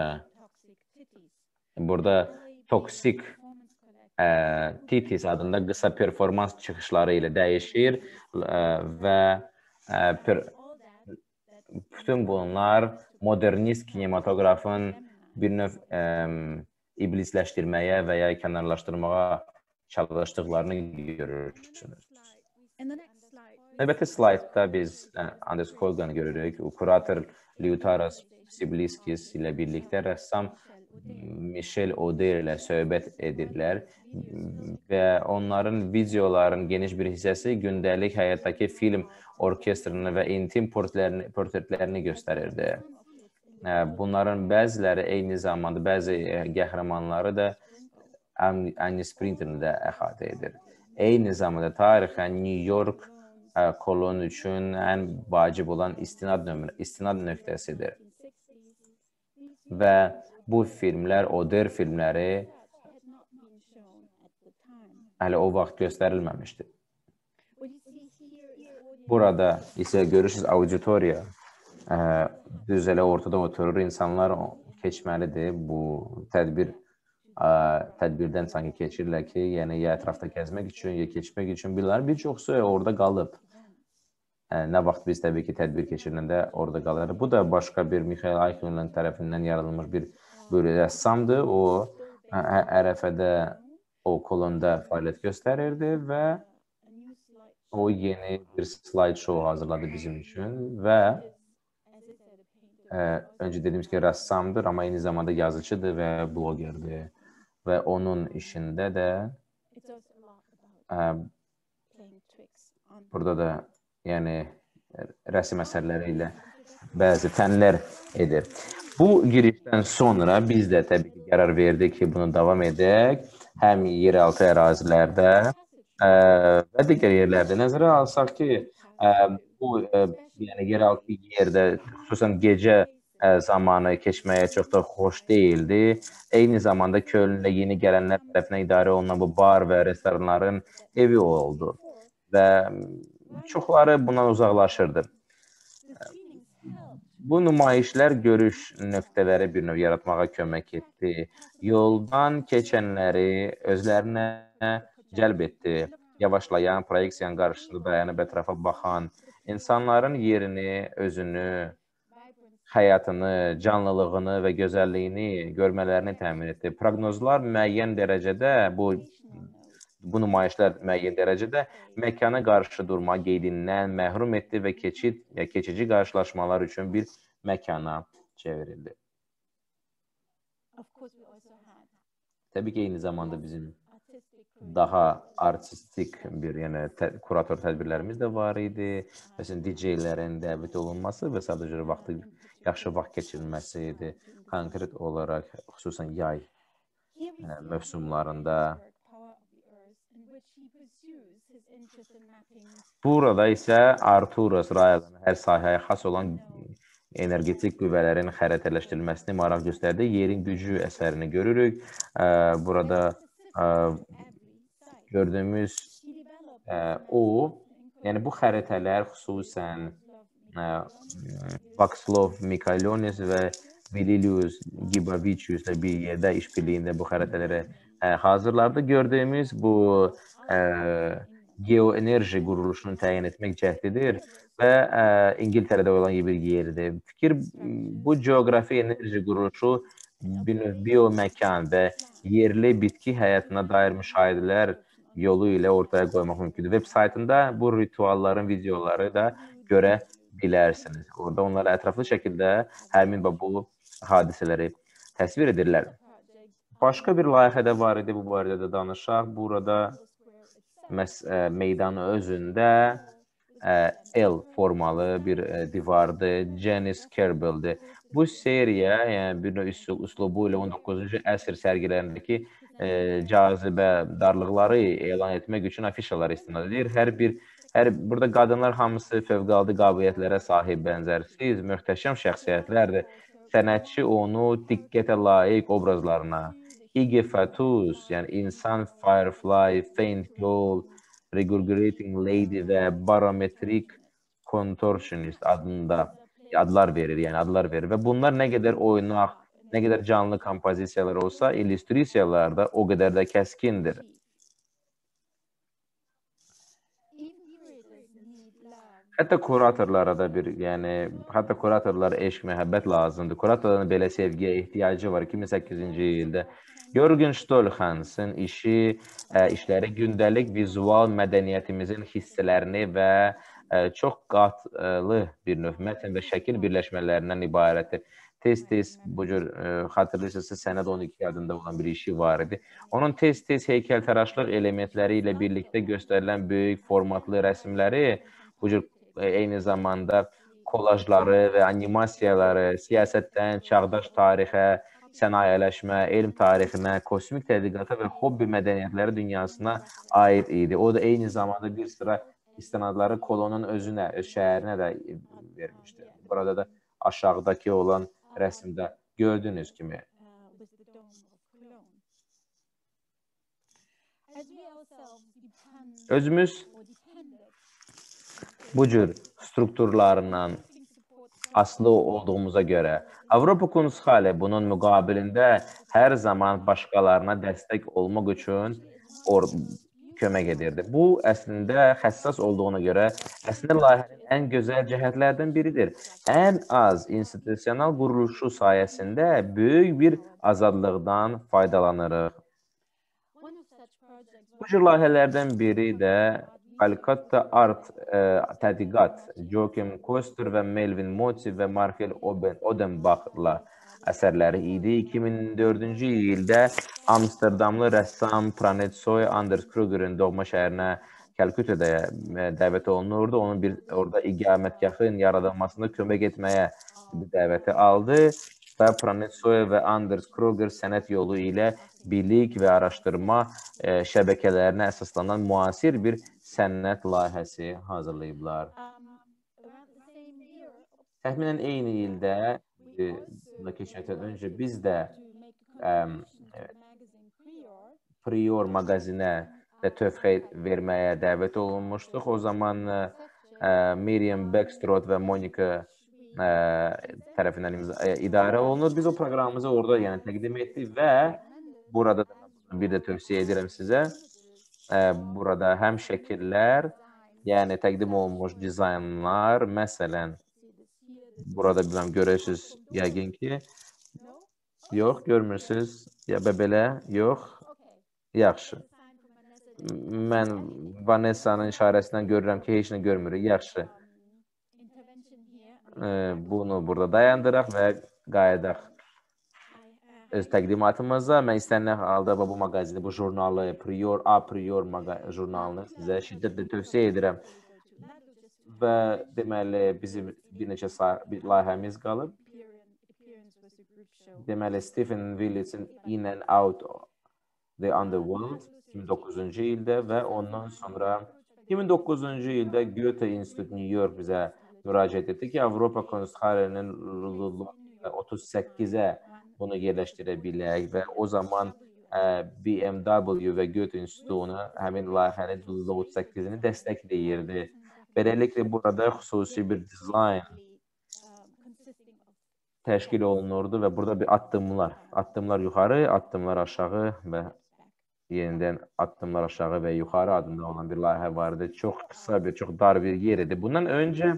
burada toksik titis adında qısa performans çıxışları ilə dəyişir və bütün bunlar modernist kinematoqrafın bir növ iblisləşdirməyə və ya kənarlaşdırmağa çalışdıqlarını görürsünüz. Növbəti slaytda biz Anders Kollganı görürük. Kurator Liutaras Sibliskis ilə birlikdə rəssam Michel Oder ilə söhbət edirlər və onların videoların geniş bir hissəsi gündəlik həyatdakı film orkestrini və intim portretlərini göstərirdi. Bunların bəziləri eyni zamanda bəzi qəhrəmanları da Annie Sprinter'ını da əhatə edir. Eyni zamanda tarixən New York kolon üçün ən vacib olan istinad, istinad nöqtəsidir. Və bu filmlər, Oder filmləri hələ o vaxt göstərilməmişdir. Burada isə görürsünüz auditoriya düz elə ortada oturur, insanlar keçməlidir. Bu tədbir tədbirdən sanki keçirlər ki, yəni ya ətrafda gəzmək üçün, ya keçmək üçün bilirlər. Bir çoxsu orada qalıb. Nə vaxt biz təbii ki, tədbir keçiriləndə orada qalır. Bu da başqa bir Mikhail Ayxinov tərəfindən yaradılmış bir böyle rəssamdır. O ərəfədə o kolonda fəaliyyət göstərirdi və o yeni bir slide show hazırladı bizim üçün və öncə dediyimiz ki, rəssamdır, amma eyni zamanda yazıcıdır və blogerdir. Və onun işində də burada da yəni rəsm əsərləri ilə bəzi tənlər edir. Bu girişdən sonra biz də təbii ki, qərar verdik ki, bunu davam edək. Həm yeraltı ərazilərdə və digər yerlərdə nəzərə alsaq ki, bu yəni yeraltı yerdə xüsusən gecə zamanı keçməyə çox da xoş deyildi. Eyni zamanda Kölndə yeni gələnlər tərəfindən idarə olunan bu bar və restoranların evi oldu və çoxları bundan uzaqlaşırdı. Bu nümayişlər görüş nöqtələri bir növ yaratmağa kömək etdi. Yoldan keçənləri özlərinə cəlb etdi. Yavaşlayan, proyeksiyanın qarşısında dayanıb ətrafa baxan, insanların yerini, özünü, həyatını, canlılığını və gözəlliyini görmələrini təmin etdi. Proqnozlar müəyyən dərəcədə, bu, bu nümayişlər müəyyən dərəcədə məkanı qarşı durma qeydindən məhrum etdi və keçid, ya keçici qarşılaşmalar üçün bir məkana çevrildi. Təbii ki, eyni zamanda bizim daha artistik bir, yəni kurator tədbirlərimiz də var idi. Məsələn, D J-lərin dəvət olunması və sadəcə vaxtı, yaxşı vaxt keçirilməsi idi. Konkret olaraq, xüsusən yay mövsümlərində. Burada isə Arturas Rayalan hər sahəyə xas olan energetik qüvvələrin xəritələşdirilməsini maraq göstərdi. Yerin gücü əsərini görürük. Burada gördüyümüz o, yəni bu xəritələr xüsusən Vakslov Mikalyonis və Vililius Gibavičius'la bir yerdə işbirliyində bu xəritələri hazırlardı. Gördüyümüz bu geoenerji quruluşunu təyin etmək cəhdidir və İngiltərədə olan bir yerdir. Fikir, bu geografi enerji quruluşu bioməkan və yerli bitki həyatına dair müşahidələr yolu ilə ortaya qoymaq mümkündür. Web saytında bu ritualların videoları da görə bilərsiniz. Orada onlar ətraflı şəkildə həmin bu hadisələri təsvir edirlər. Başqa bir layihə də var idi, bu barədə də danışaq. Burada meydanın özündə L formalı bir divardır, Janice Kerbel'dir. Bu seriya, yəni bir üslubu ilə on doqquzuncu əsr sərgilərindəki cazibə darlıqları elan etmək üçün afişalar istinad edir. Hər bir, hər, burada qadınlar hamısı fövqəladə qabiliyyətlərə sahib, bənzərsiz, möhtəşəm şəxsiyyətlərdir. Sənətçi onu diqqətə layiq obrazlarına Igefatus, yəni insan firefly, faint goal, regurgitating lady və barometric contortionist adında adlar verir, yəni adlar verir və bunlar nə qədər oynaq, nə qədər canlı kompozisiyalar olsa, illüstrasiyalar da o qədər də kəskindir. Hətta kuratorlara da bir, yəni, hətta kuratorlara eşq, məhəbbət lazımdır. Kuratorların belə sevgiyə ehtiyacı var. iki min səkkizinci ildə Jürgen Stolhans'ın işi, ə, işləri gündəlik vizual mədəniyyətimizin hissələrini və ə, çox qatlı bir növ mətn və şəkil birləşmələrindən ibarətdir. Tez-tez bu cür xatırlayırsınızsa Sənəd on iki adında olan bir işi var idi. Onun tez-tez heykəltaraşlıq elementləri ilə birlikdə göstərilən böyük formatlı rəsmləri, bu cür eyni zamanda kolajları və animasiyaları siyasətdən çağdaş tarixə, sənayələşmə, elm tarixinə, kosmik tədqiqata və hobbi mədəniyyətləri dünyasına aid idi. O da eyni zamanda bir sıra istinadları kolonun özünə, öz şəhərinə də vermişdir. Burada da aşağıdakı olan rəsmdə gördüyünüz kimi. Özümüz bu cür strukturlarından aslı olduğumuza görə Avropa Kunsthalle bunun müqabilində hər zaman başqalarına dəstək olmaq üçün kömək edirdi. Bu əslində həssas olduğuna görə əslində layihənin ən gözəl cəhətlərdən biridir. Ən az institusional quruluşu sayəsində böyük bir azadlıqdan faydalanırıq. Bu cür layihələrdən biri də Calcutta Art ə, Tədqiqat, Joachim Koster və Melvin Motzi və Markel Odenbach'la əsərləri idi. iki min dördüncü ildə Amsterdamlı rəssam Pranetsoy Anders Kruger'in doğma şəhərinə Kalkütədə dəvət olunurdu. Onun bir orada iqamətgahın yaradılmasında kömək etməyə bir dəvəti aldı və Pranetsoy və Anders Kruger sənət yolu ilə bilik və araşdırma e, şəbəkələrinə əsaslanan müasir bir sənət layihəsi hazırlayıblar. Təxminən eyni ildə buna keçməkdən öncə biz də ə, Prior mağazinə və töhfə verməyə dəvət olunmuşduq. O zaman ə, Miriam Beckström və Monika ə, tərəfindən ə, idarə olunur. Biz o proqramımızı orada yəni, təqdim etdik və burada da bir də tövsiyə edirəm sizə. Ə, burada həm şəkillər, yəni təqdim olunmuş dizaynlar, məsələn, burada bilməm, görürsünüz yəqin ki, yox, görmürsünüz, ya belə, yox, yaxşı. Mən Vanessa'nın işarəsindən görürəm ki, heç nə görmürük, yaxşı. Bunu burada dayandıraq və qayıdaq öz təqdimatımıza. Mən istənilən halda bu mağazini, bu jurnalı, Prior, A Prior jurnalını sizə şiddətlə tövsiyə edirəm. Və deməli, bizim bir neçə bir layihəmiz qalıb. Deməli, Stephen Willis'in In and Out of the Underworld iki min doqquzuncu ildə və ondan sonra iki min doqquzuncu ildə Goethe Institute New York bizə müraciət etdi ki, Avropa Kunsthalle'nin otuz səkkizə bunu yerləşdirə bilək və o zaman B M W və Goethe İnstitutunu həmin layihənin otuz səkkizini dəstəkləyirdi. Beləliklə, burada xüsusi bir dizayn təşkil olunurdu və burada bir addımlar, addımlar yuxarı, addımlar aşağı və yenidən addımlar aşağı və yuxarı adında olan bir layihə vardı. Çox qısa bir, çox dar bir yer idi. Bundan öncə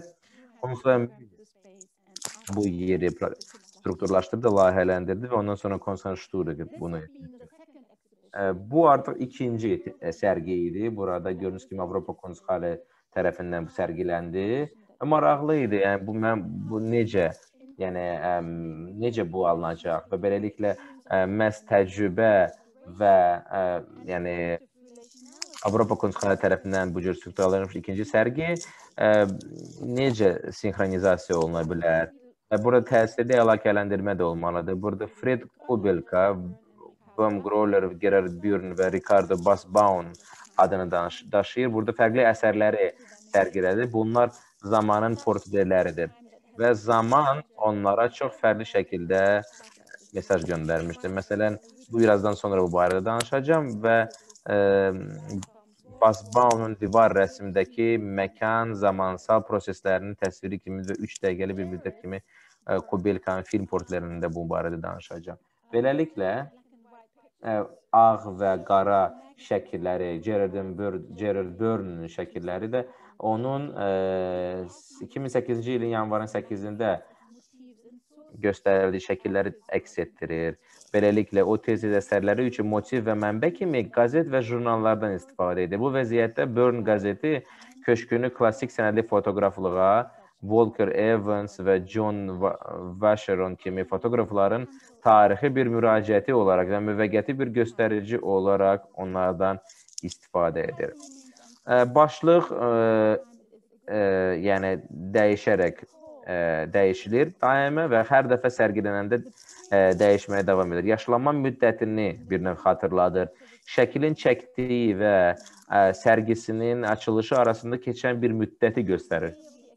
bu yeri strukturlaşdırdı, layihələndirdi və ondan sonra Konstantin bunu etdi. Bu artıq ikinci sərgi idi. Burada gördüyünüz kimi Avropa Kunsthalle tərəfindən bu sərgiləndi. Maraqlı idi. Yəni bu mən bu necə, yəni ə, necə bu alınacaq və beləliklə ə, məhz təcrübə və ə, yəni Avropa Kunsthalle tərəfindən bu cür strukturlaşdırılmış ikinci sərgi ə, necə sinxronizasiya oluna bilər? Və burada təsirli əlaqələndirmə də olmalıdır. Burada Fred Kubelka, Böhm Groller, Gerard Byrne və Ricardo Basbaum adını daşıyır. Burada fərqli əsərləri sərgilədir. Bunlar zamanın portretləridir və zaman onlara çox fərqli şəkildə mesaj göndərmişdir. Məsələn, bu birazdan sonra bu barədə danışacağım və e, Basbaum'un divar rəsmdəki məkan, zamansal proseslərinin təsviri kimi və üç dəqiqəli bir müddət kimi e, Kubelka'nın film portretlərində bu barədə danışacağım. Beləliklə, e, ağ və qara şəkilləri, Gerald Byrne'nin şəkilləri də onun e, iki min səkkizinci ilin yanvarın səkkizində göstərildiyi şəkilləri əks etdirir. Beləliklə, o tez əsərləri üçün motiv və mənbə kimi qazet və jurnallardan istifadə edir. Bu vəziyyətdə Byrne qəzeti köşkünü klassik sənədli fotoqraflığa, Walker Evans və John Vacheron kimi fotoqrafların tarixi bir müraciəti olaraq və müvəqqəti bir göstərici olaraq onlardan istifadə edir. Başlıq e, e, yəni dəyişərək e, dəyişilir daimə və hər dəfə sərgilənəndə e, dəyişməyə davam edir. Yaşlanma müddətini bir növ xatırladır. Şəklin çəkdiyi və e, sərgisinin açılışı arasında keçən bir müddəti göstərir.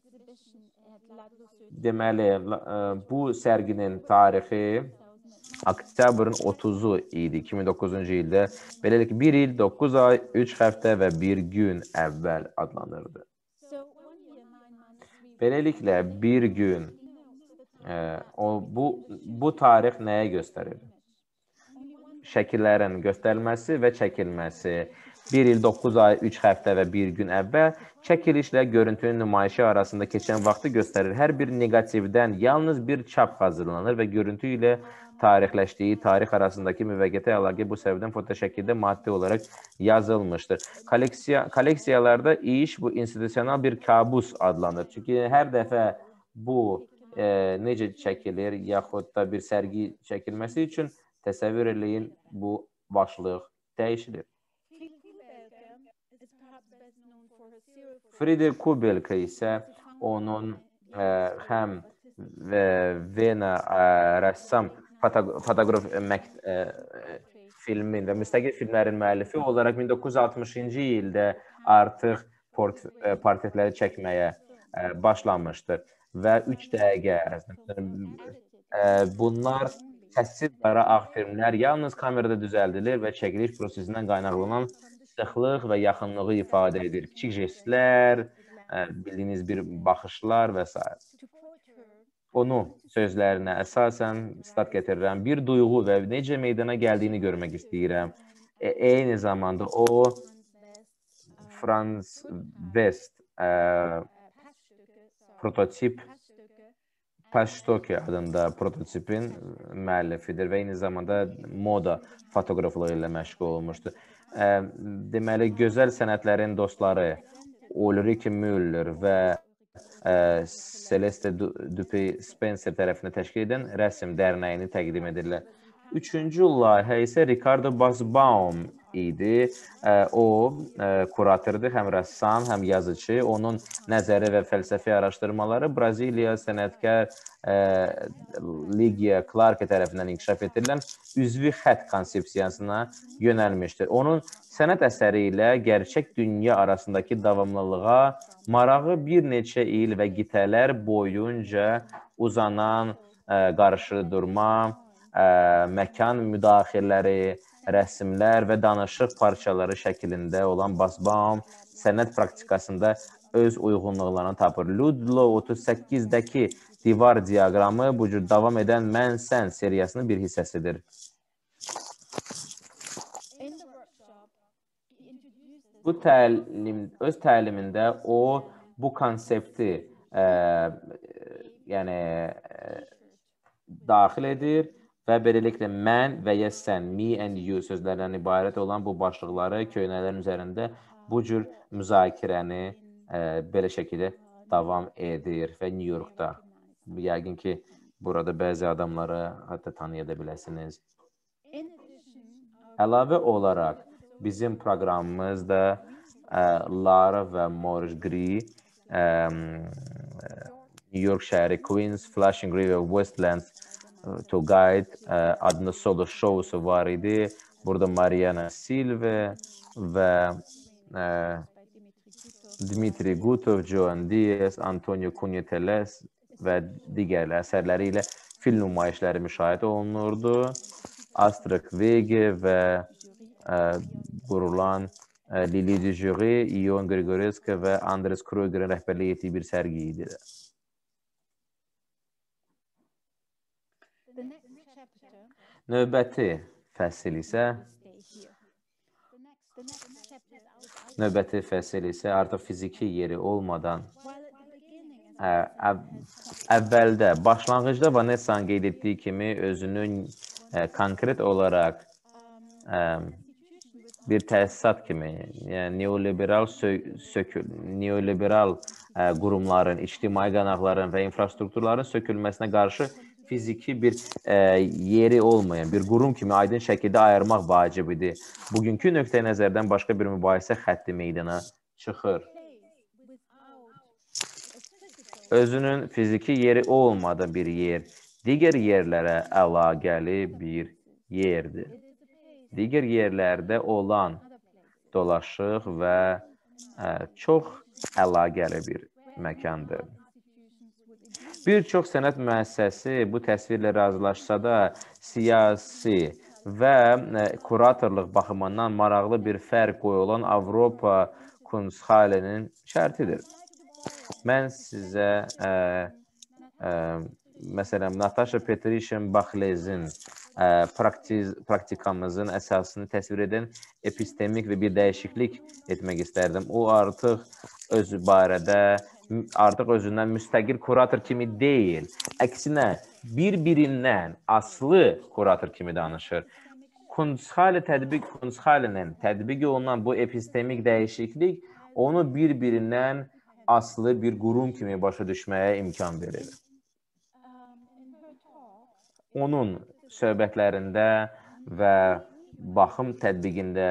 Deməli, bu sərginin tarixi oktyabrın otuz'u idi iki min doqquzuncu ildə. Beləliklə bir il, doqquz ay, üç həftə və bir gün əvvəl adlanırdı. Beləliklə bir gün o, bu, bu tarix nəyə göstərir? Şəkillərin göstərilməsi və çəkilməsi. bir il, doqquz ay, üç həftə və bir gün əvvəl çəkilişlə görüntünün nümayişi arasında keçən vaxtı göstərir. Hər bir negativdən yalnız bir çap hazırlanır və görüntü ilə tarixləşdiyi tarix arasındakı müvəqqəti əlaqə bu səbəbdən fotoşəkildə maddi olaraq yazılmışdır. Kolleksiya, kolleksiyalarda iş bu institusional bir kabus adlanır. Çünki hər dəfə bu e, necə çəkilir, yaxud da bir sərgi çəkilməsi üçün təsəvvür eləyin, bu başlıq dəyişilir. Frida Kubelka isə onun ə, həm və Vena ə, rəssam fotoqraf ə, filmin və müstəqil filmlərin müəllifi olaraq min doqquz yüz altmışıncı ildə artıq port, ə, portretləri çəkməyə ə, başlamışdır və üç dəqiqə ə, bunlar səssiz qara ağ filmlər yalnız kamerada düzəldilir və çəkiliş prosesindən qaynaqlanan sıxlıq və yaxınlığı ifadə edir. Kiçik jestlər, bildiyiniz bir baxışlar və s. Onu sözlərinə əsasən stat gətirirəm. Bir duyğu və necə meydana gəldiyini görmək istəyirəm. E, eyni zamanda o Franz West e, prototip Paştoki adında prototipin müəllifidir və eyni zamanda moda fotoqraflığı ilə məşğul olmuşdur. Ə, deməli, gözəl sənətlərin dostları Ulrike Müller və ə, Celeste Dupay Spencer tərəfindən təşkil edən rəsm dərnəyini təqdim edirlər. Üçüncü layihə isə Ricardo Basbaum idi. Ə, o ə, kuratordur, həm rəssam, həm yazıcı. Onun nəzəri və fəlsəfi araşdırmaları Braziliya sənətkar ə, Ligia Clark tərəfindən inkişaf etdirilən üzvi xətt konsepsiyasına yönəlmişdir. Onun sənət əsəri ilə gerçək dünya arasındakı davamlılığa marağı bir neçə il və qitələr boyunca uzanan ə, qarşıdurma, ə, məkan müdaxilələri, rəsmlər və danışıq parçaları şəklində olan Basbaum sənət praktikasında öz uyğunluqlarını tapır. Ludlo otuz səkkiz'dəki divar diaqramı bu cür davam edən Mən-sən seriyasının bir hissəsidir. Bu təlim, öz təlimində o bu konsepti ə, yəni ə, daxil edir və beləliklə mən və ya sən, me and you sözlərdən ibarət olan bu başlıqları köynələrin üzərində bu cür müzakirəni ə, belə şəkildə davam edir və New Yorkda. Yəqin ki, burada bəzi adamları hətta tanıya da biləsiniz. Əlavə olaraq bizim proqramımızda ə, Lara və Maurice Gris, ə, New York şəhəri, Queens, Flushing River, Westlands to Guide ə, adlı solo şousu var idi. Burada Mariana Silva və ə, Dmitri Gutov, Joan Diaz, Antonio Cunha Teles və digərlər əsərləri ilə film nümayişləri müşahidə olunurdu. Astrid Vege və ə, qurulan ə, Lili Dujury, Ion Grigoreska və Andres Kruger'in rəhbərlik etdiyi bir sərgi idi. Növbəti fəsil isə Növbəti fəsil isə artıq fiziki yeri olmadan ə, əv, əvvəldə, başlanğıcda Vanessa'nın qeyd etdiyi kimi özünün ə, konkret olaraq ə, bir təsisat kimi, yəni neoliberal, sö sökül, neoliberal ə, qurumların, ictimai qaynaqların və infrastrukturların sökülməsinə qarşı fiziki bir ə, yeri olmayan bir qurum kimi aydın şəkildə ayırmaq vacib idi. Bugünkü nöqteyi nəzərdən başqa bir mübahisə xətti meydana çıxır. Özünün fiziki yeri olmadığı bir yer, digər yerlərə əlaqəli bir yerdir. Digər yerlərdə olan dolaşıq və ə, çox əlaqəli bir məkandır. Bir çox sənət müəssisəsi bu təsvirlə razılaşsa da, siyasi və ə, kuratorluq baxımından maraqlı bir fərq qoyulan Avropa Kunsthalle'nin şərtidir. Mən sizə ə, ə, məsələn, Natasha Petrichin-Bachlez'in praktiz, praktikamızın əsasını təsvir edən epistemik və bir dəyişiklik etmək istərdim. O artıq özü barədə, artıq özündən müstəqil kurator kimi deyil, əksinə bir-birindən aslı kurator kimi danışır. Kunsthalle tədbiq, Kunsthalle'nin tədbiq olunan bu epistemik dəyişiklik onu bir-birindən aslı bir qurum kimi başa düşməyə imkan verir. Onun söhbətlərində və baxım tədbiqində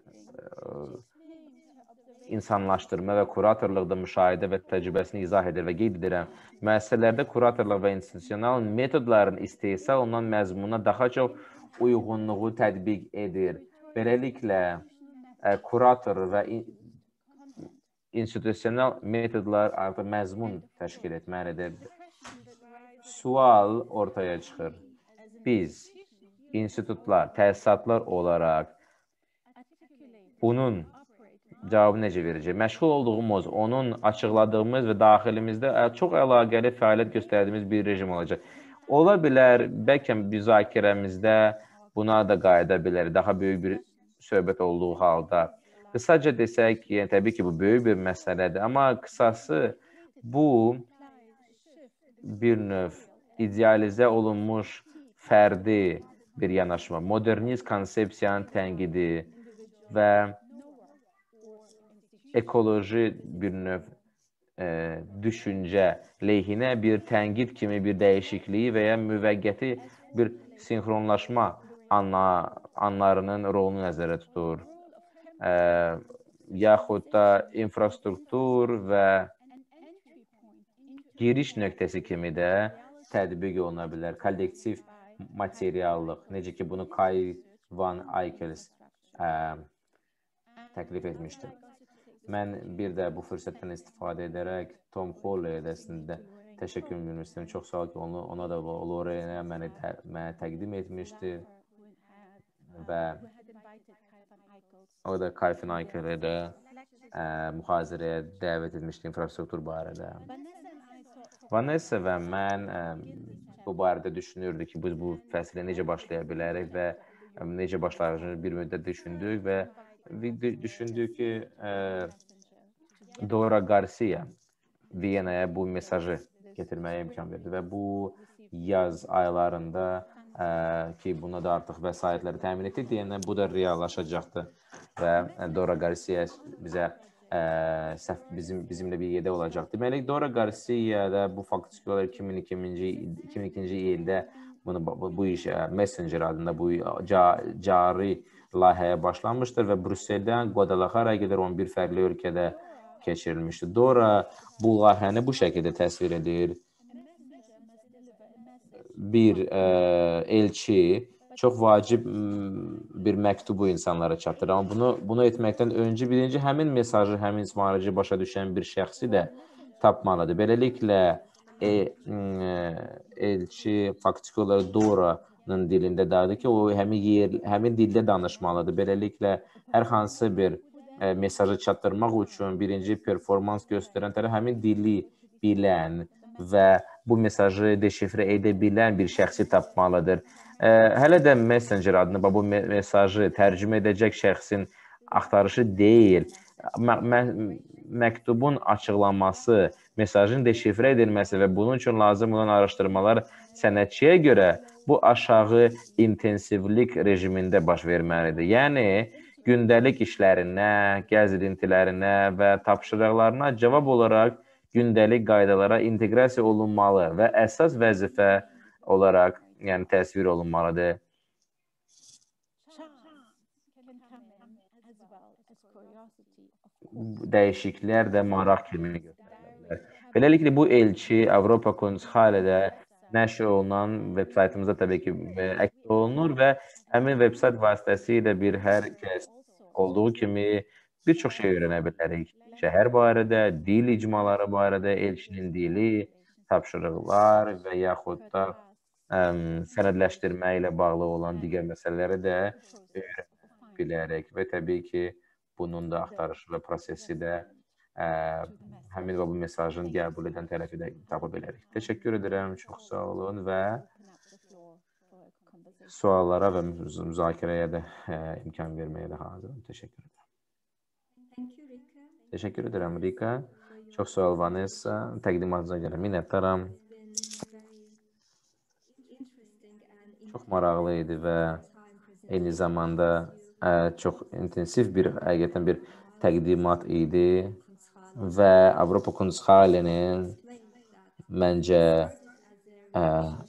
insanlaşdırma və kuratorluqda müşahidə və təcrübəsini izah edir və qeyd edirəm. Müəssisələrdə kuratorluq və institusional metodların istehsal olunan məzmununa daha çox uyğunluğu tətbiq edir. Beləliklə, kurator və institusional metodlar artıq məzmun təşkil etməlidir. Sual ortaya çıxır. Biz, institutlar, təsisatlar olaraq bunun cavabı necə verəcək? Məşğul olduğumuz, onun açıqladığımız və daxilimizdə çox əlaqəli fəaliyyət göstərdiyimiz bir rejim olacaq. Ola bilər, bəlkə müzakirəmizdə buna da qayıda bilər, daha böyük bir söhbət olduğu halda. Qısaca desək, yəni, təbii ki, bu böyük bir məsələdir, amma qısası bu bir növ idealizə olunmuş fərdi bir yanaşma, modernist konsepsiyanın tənqidi və ekoloji bir növ e, düşüncə leyhinə bir tənqid kimi bir dəyişikliyi və ya müvəqqəti bir sinxronlaşma anla, anlarının rolunu nəzərə tutur. E, yaxud da infrastruktur və giriş nöqtəsi kimi də tətbiq oluna bilər. Kollektiv materiallıq, necə ki, bunu Kai Van Eyckels ə, təklif etmişdir. Mən bir də bu fürsətdən istifadə edərək Tom Hall'e əslində təşəkkür bildirmək istəyirəm. Çox sağ ol ki, onu, ona da Lorraine mənə, tə, mənə təqdim etmişdi və o da Kai Van Eyckels'e də ə, mühazirəyə dəvət etmişdi infrastruktur barədə. Vanessa və mən ə, bu barədə düşünürdük ki, biz bu fəsilə necə başlaya bilərik və necə başlayacağını bir müddət düşündük və düşündük ki, ə, Dora Garcia Viyanaya bu mesajı getirməyə imkan verdi və bu yaz aylarında ə, ki, buna da artıq vəsaitləri təmin etdik deyəndə bu da reallaşacaqdır və Dora Garcia bizə Ə, bizim, bizimlə bir yerdə olacaq. Deməli, Dora Garcia da bu faktiki olaraq iki min ikinci ildə bunu, bu, bu iş Messenger adında bu cari layihəyə başlanmışdır və Brüsseldən Guadalajara'ya qədər on bir fərqli ölkədə keçirilmişdir. Dora bu layihəni bu şəkildə təsvir edir. Bir ə, elçi çox vacib bir məktubu insanlara çatdırır. Amma bunu, bunu etməkdən öncə birinci həmin mesajı, həmin ismarıcı başa düşən bir şəxsi də tapmalıdır. Beləliklə, e, elçi faktiki olaraq Dora'nın dilində dadı ki, o həmin, yer, həmin dildə danışmalıdır. Beləliklə, hər hansı bir e, mesajı çatdırmaq üçün birinci performans göstərən tərəf həmin dili bilən və bu mesajı deşifrə edə bilən bir şəxsi tapmalıdır. E, hələ də Messenger adını bu mesajı tərcümə edəcək şəxsin axtarışı deyil. Mə mə məktubun açıqlanması, mesajın deşifrə edilməsi və bunun üçün lazım olan araşdırmalar sənədçiyə görə bu aşağı intensivlik rejimində baş verməlidir. Yəni, gündəlik işlərinə, gəzintilərinə və tapşırıqlarına cavab olaraq gündəlik qaydalara inteqrasiya olunmalı və əsas vəzifə olaraq yəni təsvir olunmalıdır. Dəyişikliklər də maraq kimi göstərilir. Beləliklə, bu elçi Avropa Konsuliyyədə nəşr olunan veb saytımızda təbii ki əks olunur və həmin veb sayt vasitəsilə bir hər kəs olduğu kimi bir çox şey öyrənə bilərik. Şəhər barədə, dil icmaları barədə, elçinin dili, tapşırıqlar və yaxud da ə, sənədləşdirmə ilə bağlı olan digər məsələləri də öyrənə bilərik və təbii ki, bunun da axtarışı və prosesi də ə, həmin və bu mesajın qəbul edən tərəfi də tapa bilərik. Təşəkkür edirəm, çox sağ olun və suallara və müzakirəyə də ə, imkan verməyə də hazırım. Təşəkkür edirəm. Təşəkkür edirəm, Rika. Çox sağ ol, Vanessa. Təqdimatınıza görə minnətdaram. Çox maraqlı idi və eyni zamanda ə, çox intensiv bir, həqiqətən bir təqdimat idi və Avropa Konsuliyyəsinin məncə ə,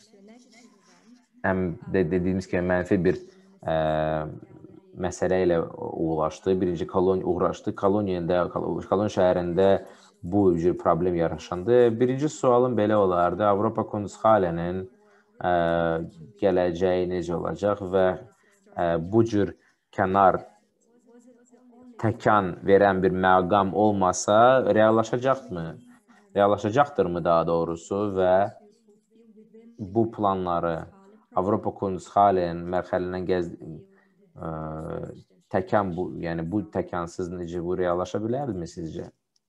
həm də dediyimiz kimi mənfi bir ə, məsələ ilə uğraşdı. Birinci koloniya uğraşdı. Koloniyada, kolon şəhərində bu cür problem yaraşandı. Birinci sualım belə olardı. Avropa Konsuliyyəsinin gələcəyi necə olacaq və ə, bu cür kənar təkan verən bir məqam olmasa reallaşacaqmı? Reallaşacaqdırmı daha doğrusu və bu planları Avropa Konsuliyyəsinin mərhələdən gəz ə, təkan bu, yəni bu təkansız necə bu reallaşa bilərmi sizcə?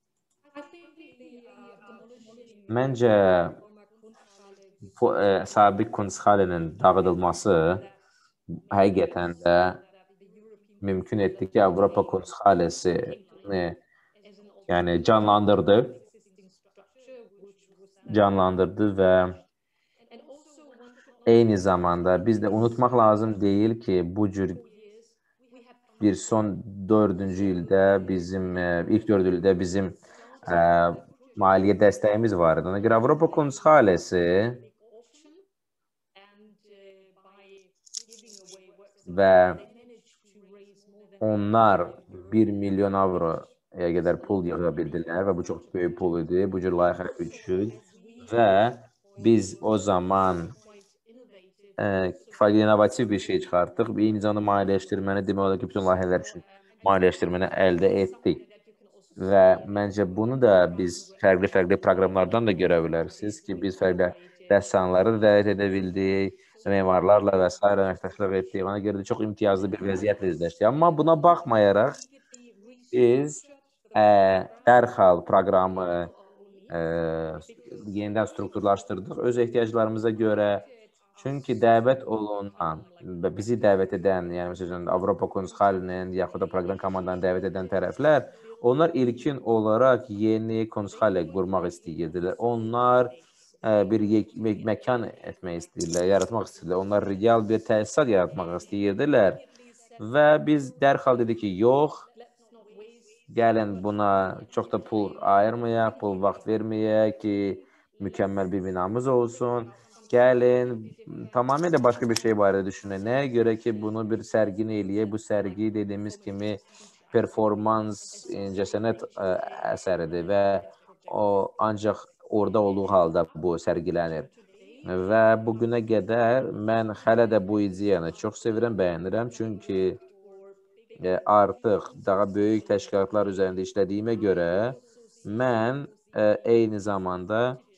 Məncə sabiq Konsuliyyəsinin dağıdılması həqiqətən də mümkün etdi ki, Avropa Konsuliyyəsini yəni canlandırdı. Canlandırdı və eyni zamanda biz də unutmaq lazım deyil ki, bu cür bir son dördüncü ildə bizim, ilk dörd ildə bizim ə, maliyyə dəstəyimiz var idi. Ona görə Avropa Konsuliyyəsi və onlar bir milyon avroya qədər pul yığa bildilər və bu çox böyük pul idi bu cür layihə üçün və biz o zaman kifayət inovativ bir şey çıxartdıq. Eyni zamanda maliyyələşdirməni demək olar ki, bütün layihələr üçün maliyyələşdirməni əldə etdik. Və məncə bunu da biz fərqli-fərqli proqramlardan da görə bilərsiniz ki, biz fərqli rəssamları da dəvət edə bildik, memarlarla və s. əməkdaşlıq etdik. Ona görə də çox imtiyazlı bir vəziyyətlə üzləşdik. Amma buna baxmayaraq biz ə, dərhal proqramı ə, yenidən strukturlaşdırdıq öz ehtiyaclarımıza görə. Çünki dəvət olunan və bizi dəvət edən, yəni məsələn Avropa Konsuliyyəsinin yaxud da proqram komandanı dəvət edən tərəflər, onlar ilkin olaraq yeni konsuliyyə qurmaq istəyirdilər. Onlar ə, bir məkan etmək istəyirlər, yaratmaq istəyirlər. Onlar real bir təsisat yaratmaq istəyirdilər və biz dərhal dedik ki, yox, gəlin buna çox da pul ayırmayaq, pul vaxt verməyək ki, mükəmməl bir binamız olsun. Gəlin, tamamilə başqa bir şey barədə düşünək. Nəyə görə ki, bunu bir sərgini eləyək? Bu sərgi dediyimiz kimi performans, incəsənət əsəridir və o ancaq orada olduğu halda bu sərgilənir. Və bugünə qədər mən hələ də bu ideyanı çox sevirəm, bəyənirəm. Çünki artıq daha böyük təşkilatlar üzərində işlədiyimə görə mən eyni zamanda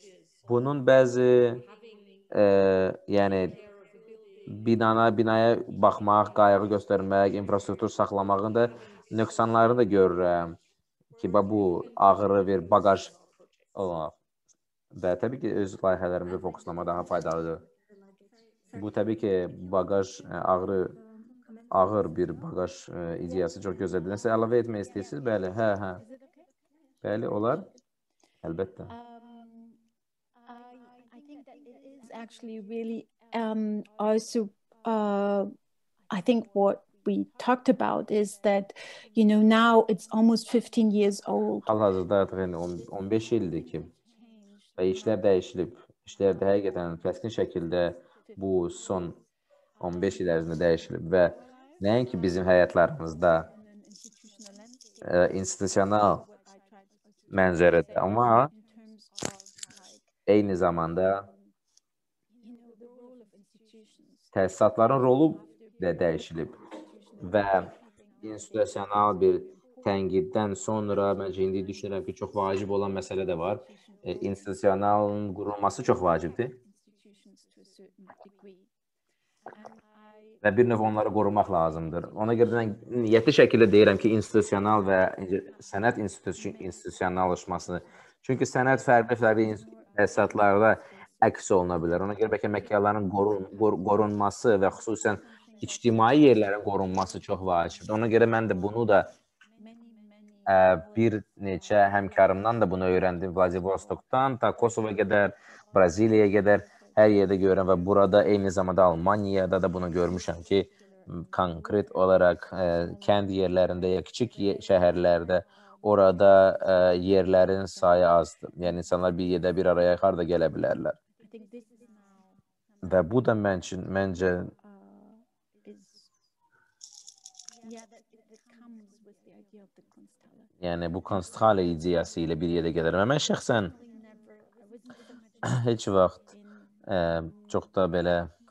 Bunun bəzi e, yəni binana, binaya baxmaq, qayğı göstərmək, infrastruktur saxlamağın da nöqsanlarını da görürəm ki, bu ağırı bir bagaj olmaq. Və təbii ki, öz layihələrimizə fokuslama daha faydalıdır. Bu təbii ki, bagaj ağırı, ağır bir bagaj ideyası çox gözəldir. Nəsə əlavə etmək istəyirsiniz? Bəli, hə, hə. Bəli, olar. Əlbəttə. I think that it is actually really um, also, uh, I think what we talked about is that, you know, now it's almost fifteen years old. Hal-hazırda artıq yəni on beş ildir ki, və işlər dəyişilib. İşlər də həqiqətən kəskin şəkildə bu son on beş il ərzində dəyişilib və nəinki bizim həyatlarımızda e, institusional mənzərədə, amma eyni zamanda təsisatların rolu da dəyişilib və institusional bir tənqiddən sonra məncə indi düşünürəm ki, çox vacib olan məsələ də var. E, institusionalın qurulması çox vacibdir və bir növ onları qorumaq lazımdır. Ona görə niyyətli şəkildə deyirəm ki, institusional və sənət institusionallaşmasını. Çünki sənət fərqli-fərqli təsisatlarda əks oluna bilər. Ona görə bəlkə məkanların qorun, qor, qorunması və xüsusən ictimai yerlərin qorunması çox vacibdir. Ona görə mən də bunu da ə, bir neçə həmkarımdan da bunu öyrəndim. Vladivostokdan ta Kosova qədər, Braziliyaya qədər hər yerdə görürəm və burada eyni zamanda Almaniyada da bunu görmüşəm ki, konkret olaraq ə, kənd yerlərində ya kiçik şəhərlərdə orada ə, yerlərin sayı azdır. Yəni insanlar bir yerdə bir araya harda gələ bilərlər. Və bu da mən üçün, məncə yəni bu Kunsthalle ideyası ilə bir yerə gəlir. Mən şəxsən heç vaxt ə, çox da belə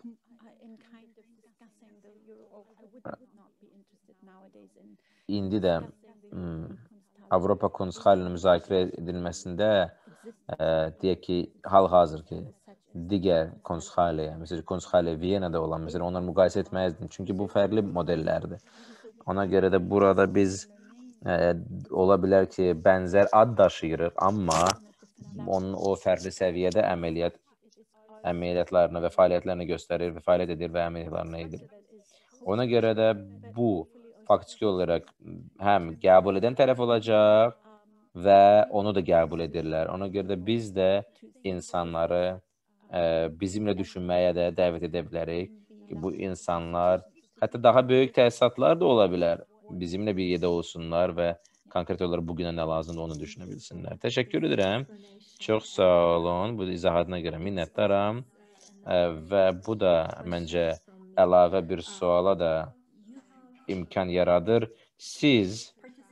indi də Avropa Kunsthalle'nin müzakirə edilməsində ə, deyək ki, hal-hazır ki, digər Kunsthalle'yə, məsələn, Kunsthalle Viyana'da olan, məsələn, onları müqayisə etməzdim. Çünki bu fərqli modellərdir. Ona görə də burada biz ə, ola bilər ki, bənzər ad daşıyırıq, amma onun o fərqli səviyyədə əməliyyat əməliyyatlarını və fəaliyyətlərini göstərir və fəaliyyət edir və əməliyyatlarını edir. Ona görə də bu faktiki olaraq həm qəbul edən tərəf olacaq və onu da qəbul edirlər. Ona görə də biz də insanları ə, bizimlə düşünməyə də dəvət edə bilərik ki, bu insanlar, hətta daha böyük təsisatlar da ola bilər, bizimlə bir yerdə olsunlar və konkret olaraq bugünə nə lazımdır onu düşünə bilsinlər. Təşəkkür edirəm. Çox sağ olun. Bu izahatına görə minnətdaram. Ə, və bu da məncə əlavə bir suala da imkan yaradır. Siz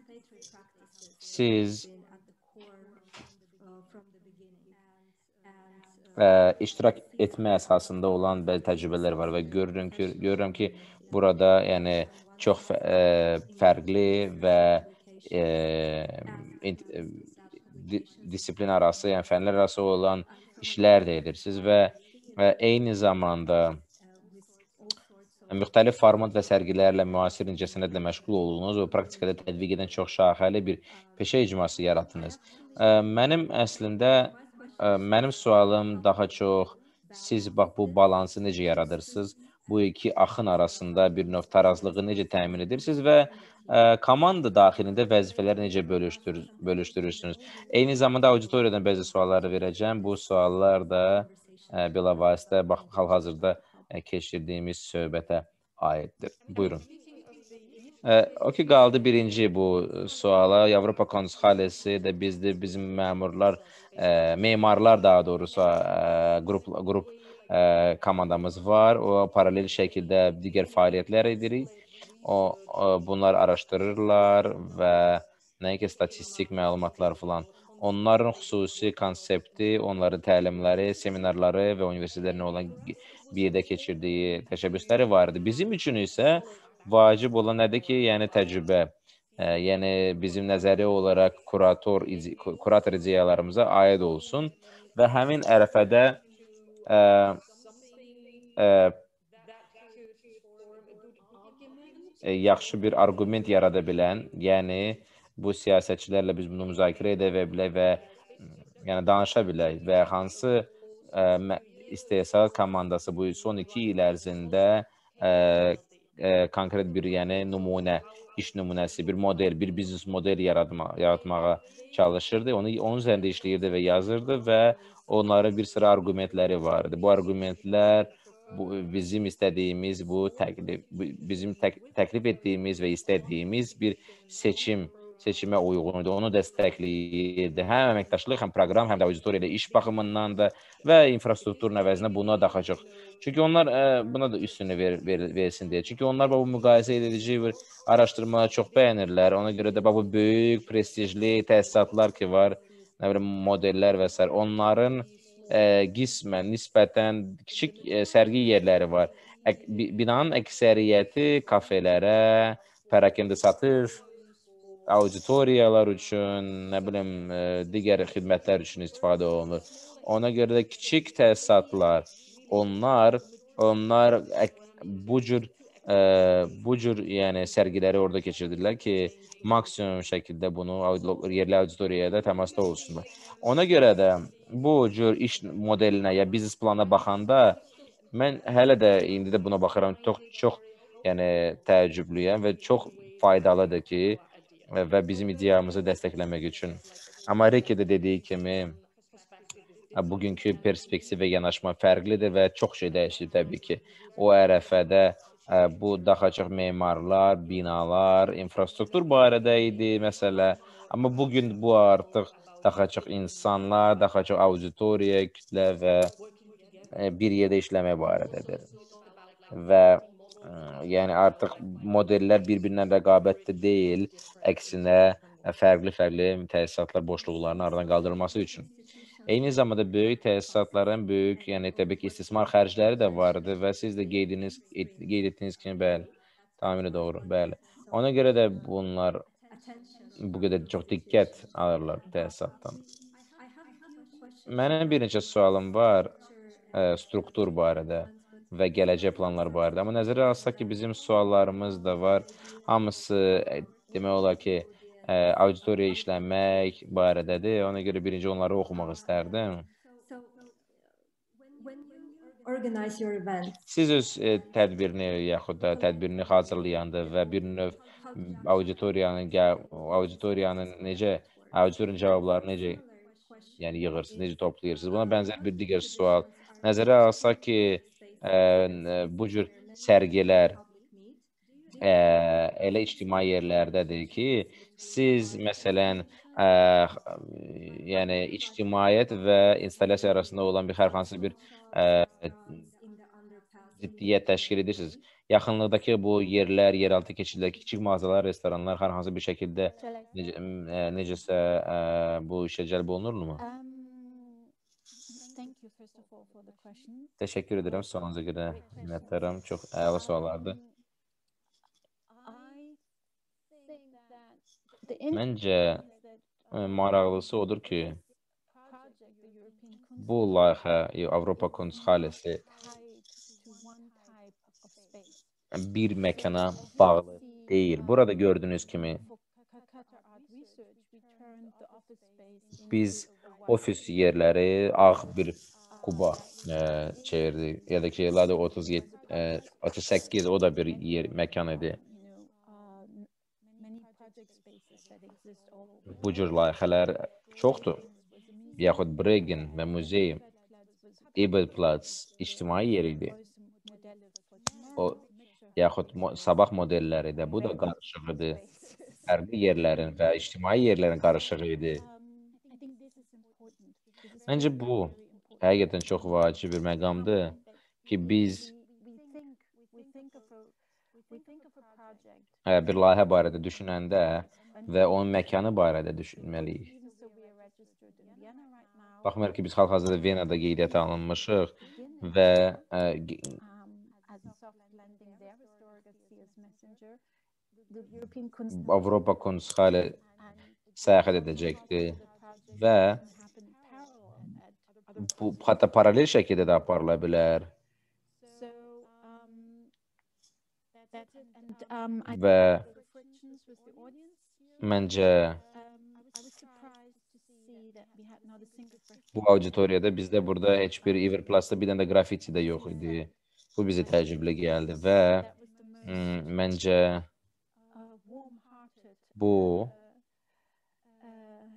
siz ə, iştirak etmə əsasında olan bəzi təcrübələr var və görürəm ki, görürəm ki, burada yəni çox ə, fərqli və ə, disiplin arası, yəni fənlər arası olan işlər də edirsiniz və, və eyni zamanda müxtəlif format və sərgilərlə, müasir incəsənətlə məşğul olduğunuz və praktikada tətbiq edən çox şaxəli bir peşə icması yaratdınız. Mənim əslində, mənim sualım daha çox, siz bax bu balansı necə yaradırsınız? Bu iki axın arasında bir növ tarazlığı necə təmin edirsiniz və ə, komanda daxilində vəzifələri necə bölüşdür, bölüşdürürsünüz? Eyni zamanda auditoriyadan bəzi sualları verəcəm. Bu suallar da ə, bilavasitə hal-hazırda keçirdiyimiz söhbətə aiddir. Buyurun. Ə, o ki, qaldı birinci bu suala. Avropa Kunsthalle'si də bizdir, bizim məmurlar, ə, memarlar daha doğrusu ə, qrup, qrup ə, komandamız var. O paralel şəkildə digər fəaliyyətlər edirik. O, o bunlar araşdırırlar və nəinki statistik məlumatlar falan. Onların xüsusi konsepti, onların təlimləri, seminarları və universitetlərin olan bir yerdə keçirdiyi təşəbbüsləri var idi. Bizim üçün isə vacib olan nədir ki, yəni təcrübə, ə, yəni bizim nəzəri olaraq kurator, kurator ideyalarımıza aid olsun və həmin ərəfədə ə, ə, yaxşı bir arqument yarada bilən, yəni bu siyasətçilərlə biz bunu müzakirə edə bilək və yəni danışa bilək və hansı ə, istehsal komandası bu son iki il ərzində ə, ə, konkret bir yəni nümunə, iş nümunəsi, bir model, bir biznes model yaratma, yaratmağa çalışırdı. Onu onun üzərində işləyirdi və yazırdı və onların bir sıra arqumentləri vardı. Bu arqumentlər bu bizim istədiyimiz, bu təklif, bizim tək, təklif etdiyimiz və istədiyimiz bir seçim seçimə uyğundur, onu dəstəkləyirdi. Həm əməkdaşlıq, həm proqram, həm də auditoriya ilə iş baxımından da və infrastrukturun əvəzinə buna daxacaq. Çünki onlar ə, buna da üstünü ver, ver, versin deyə. Çünki onlar bu müqayisə edici bir araşdırmaları çox bəyənirlər. Ona görə də bu böyük, prestijli təsisatlar ki var, nə bilim modellər və s. onların ə, qismən, nisbətən kiçik ə, sərgi yerləri var. Ə, binanın əksəriyyəti kafelərə, pərakəndə satış, auditoriyalar üçün, nə bilim, digər xidmətlər üçün istifadə olunur. Ona görə də kiçik təsisatlar, onlar, onlar bu cür, ə, bu cür yəni sərgiləri orada keçirdirlər ki, maksimum şəkildə bunu yerli auditoriyada təmasda olsunlar. Ona görə də bu cür iş modelinə ya biznes planına baxanda mən hələ də indi də buna baxıram, çox çox yəni təəccüblüyəm və çox faydalıdır ki, və bizim ideyamızı dəstəkləmək üçün. Amma Riki də dediyi kimi, bugünkü perspektiv və yanaşma fərqlidir və çox şey dəyişir təbii ki. O ərəfədə bu daha çox memarlar, binalar, infrastruktur barədə idi məsələ. Amma bugün bu artıq daha çox insanlar, daha çox auditoriya, kütlə və bir yerdə işləmək barədədir. Və yəni artıq modellər bir-birindən rəqabətdə deyil, əksinə fərqli-fərqli təsisatlar boşluqlarının aradan qaldırılması üçün. Eyni zamanda böyük təsisatların böyük, yəni təbii ki, istismar xərcləri də vardı və siz də qeydiniz, qeyd etdiyiniz kimi, bəli, tamamilə doğru, bəli. Ona görə də bunlar bu qədər çox diqqət alırlar təsisatdan. Mənim bir neçə sualım var struktur barədə və gələcək planlar barədə. Amma nəzərə alsaq ki, bizim suallarımız da var. Hamısı demək olar ki, auditoriya işləmək barədədir. Ona görə birinci onları oxumaq istərdim. Siz öz tədbirini yaxud da tədbirini hazırlayanda və bir növ auditoriyanın auditoriyanın necə, auditoriyanın cavablarını necə yəni yığırsınız, necə toplayırsınız? Buna bənzər bir digər sual. Nəzərə alsaq ki, bu cür sərgilər elə ictimai yerlərdədir ki, siz məsələn yəni ictimaiyyət və installyasiya arasında olan bir hər hansı bir ziddiyyət təşkil edirsiniz. Yaxınlıqdakı bu yerlər, yeraltı keçidlər, kiçik mağazalar, restoranlar hər hansı bir şəkildə necəsə bu işə cəlb olunurmu? Təşəkkür edirəm sualınıza görə, minnətdaram. Çox əla suallardır. Məncə maraqlısı odur ki, bu layihə Avropa Kunsthalle-si bir məkana bağlı deyil. Burada gördüyünüz kimi biz ofis yerləri ağ bir kuba çevirdik. Ya da ki, Lada otuz yeddi, otuz səkkiz o da bir yer, məkan idi. Bu cür layihələr çoxdur. Yaxud Bregen və muzey, Ebelplatz ictimai yer idi. O, yaxud sabah modelləri də, bu da qarışıq idi. Fərqli yerlərin və ictimai yerlərin qarışığı idi. Məncə bu, həqiqətən çox vacib bir məqamdır ki, biz bir layihə barədə düşünəndə və onun məkanı barədə düşünməliyik. Baxmayaraq ki, biz hal-hazırda Venada qeydiyyata alınmışıq və Avropa Kunsthalle səyahət edəcəkdir və bu hətta paralel şəkildə də aparıla bilər. So, um, that's it. And, um, I Və think the frictions with the audience here, məncə um, I was surprised to see that we had not a single question. bu auditoriyada bizdə burada heç bir Everplus-da bir dənə də grafiti də yox idi. Bu bizə təəccüblü gəldi və That was the most mm, məncə uh, warm-hearted bu uh,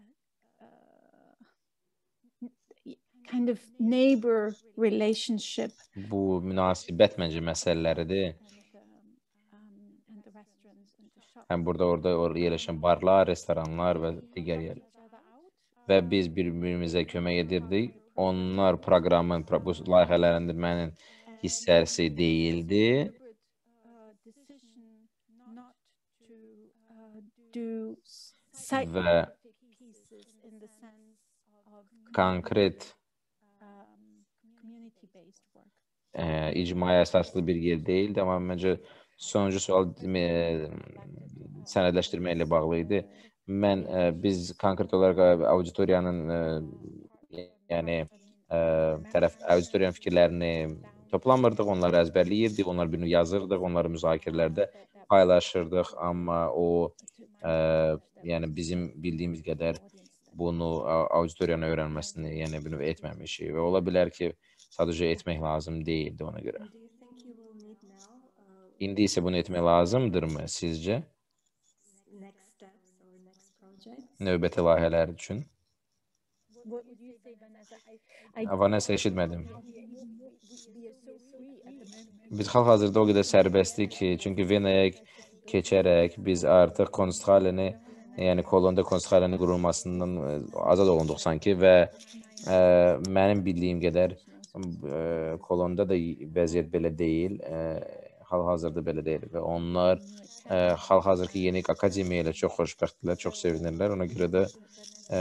uh, kind of neighbor relationship bu münasibət məncə məsələləridir. and, um, um, and the restaurants and the shops Həm burada orada or yerləşən barlar, restoranlar və digər yer. each other out. Və biz bir-birimizə kömək edirdik. Onlar proqramın, pro- bu layihələndirmənin hissəsi deyildi. Deliberate, uh, decision not to uh, do s- Və scientific pieces in the sense of konkret um, community-based work. e, icmaya əsaslı bir yer deyildi, amma məncə sonuncu sual e, sənədləşdirmə ilə bağlı idi. Mən e, biz konkret olaraq e, auditoriyanın e, yəni e, tərəf auditoriyanın fikirlərini toplamırdıq, onları əzbərləyirdik, onlar birini yazırdıq, onları müzakirələrdə paylaşırdıq, amma o e, yəni bizim bildiyimiz qədər bunu a- auditoriyanın öyrənməsini yəni bunu etməmişik və ola bilər ki, sadəcə etmək lazım deyildi ona görə. Do you think you will need now uh, İndi isə bunu etmək lazımdırmı sizcə next steps or next projects? növbəti layihələr üçün? What would you say, Vanessa? I, I, Vanessa eşitmədim. we, we are so free at the moment. Biz hal-hazırda o qədər sərbəstlik ki, çünki Venaya keçərək biz artıq Kunsthaleni, yəni Kolonda Kunsthaleni qurulmasından e, azad olunduq sanki və e, mənim bildiyim qədər e, Kolonda da vəziyyət belə deyil, e, hal-hazırda belə deyil və onlar e, hal-hazırki yeni akademiya ilə çox xoşbəxtdirlər, çox sevinirlər. Ona görə də e,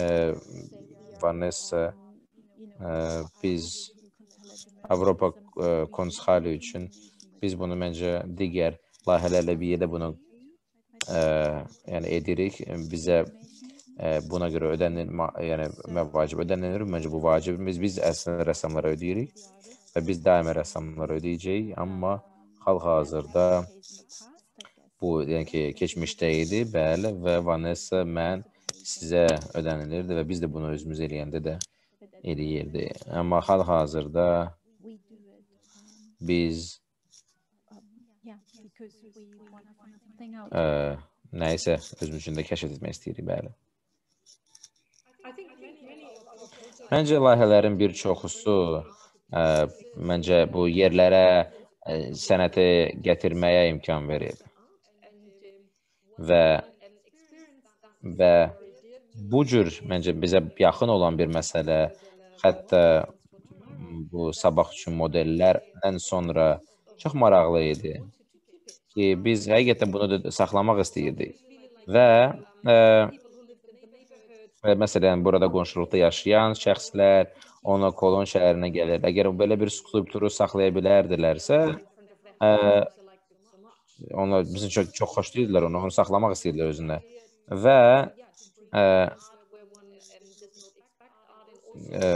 Vanessa e, biz Avropa e, Kunsthali üçün biz bunu məncə digər layihələrlə bir yerdə bunu e, yəni edirik. Bizə e, buna görə ödənilir, ma- yəni məvacib ödənilir. Məncə bu vacibimiz. Biz əslində rəssamlara ödəyirik və biz daima rəssamlara ödəyəcəyik, amma hal-hazırda bu yəni ki, keçmişdə idi, bəli, və Vanessa mən sizə ödənilirdi və biz də bunu özümüz eləyəndə də eləyirdi. Amma hal-hazırda We do it. Um, biz um, yeah, because we want to find something out. ə, nəyisə özümüz üçün də kəşf etmək istəyirik, bəli. Məncə layihələrin bir çoxusu ə, məncə bu yerlərə ə, sənəti gətirməyə imkan verir. Və və bu cür məncə bizə yaxın olan bir məsələ, hətta bu sabah üçün modellərdən sonra çox maraqlı idi ki, biz həqiqətən bunu da saxlamaq istəyirdik. Və ə, və məsələn, burada qonşuluqda yaşayan şəxslər ona Kolon şəhərinə gəlir. Əgər belə bir skulpturu saxlaya bilərdilərsə, ə, onlar bizim çox, çox xoşlayırdılar onu, onu saxlamaq istəyirlər özündə. Və ə, ə,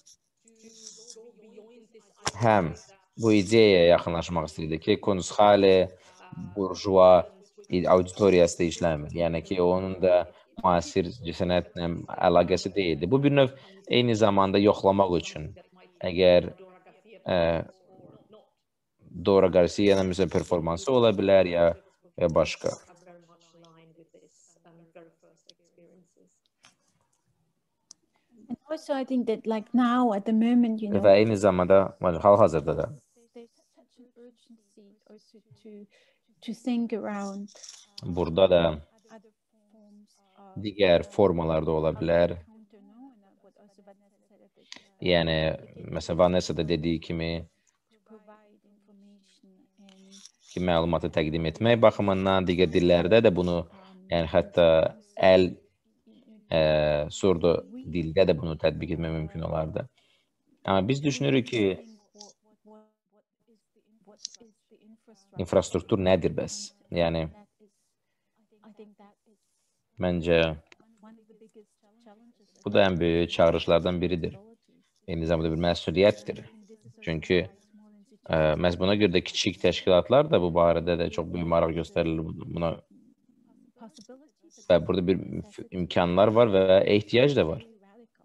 həm bu ideyaya yaxınlaşmaq istəyirdi ki, Kunsthalle burjua auditoriyası da işləmir. Yəni ki, onun da müasir sənətlə əlaqəsi deyildi. Bu bir növ eyni zamanda yoxlamaq üçün. Əgər ə, Dora Garcia'nın məsələn performansı ola bilər ya və başqa. And also, I think that like now at the moment, you know, Və eyni zamanda hal-hazırda da there's such an urgency also to to think around burada da other forms of digər formalar da ola bilər. counter, no? And uh, what also Vanessa said at the, Yəni, məsələn, Vanessa da dediyi kimi to provide information and ki, məlumatı təqdim etmək baxımından digər dillərdə də bunu, yəni hətta əl ə, surdu dildə də bunu tətbiq etmək mümkün olardı. Amma biz düşünürük ki, think what what what is the what is the infrastructure infrastruktur nədir bəs? Yəni, that is, I think that is məncə one of the biggest challenges. bu da ən böyük çağırışlardan biridir. eyni zamanda bir məsuliyyətdir. Çünki ə, məhz buna görə də kiçik təşkilatlar da bu barədə də çox böyük maraq göstərilir buna. Və burada bir imkanlar var və ehtiyac da var.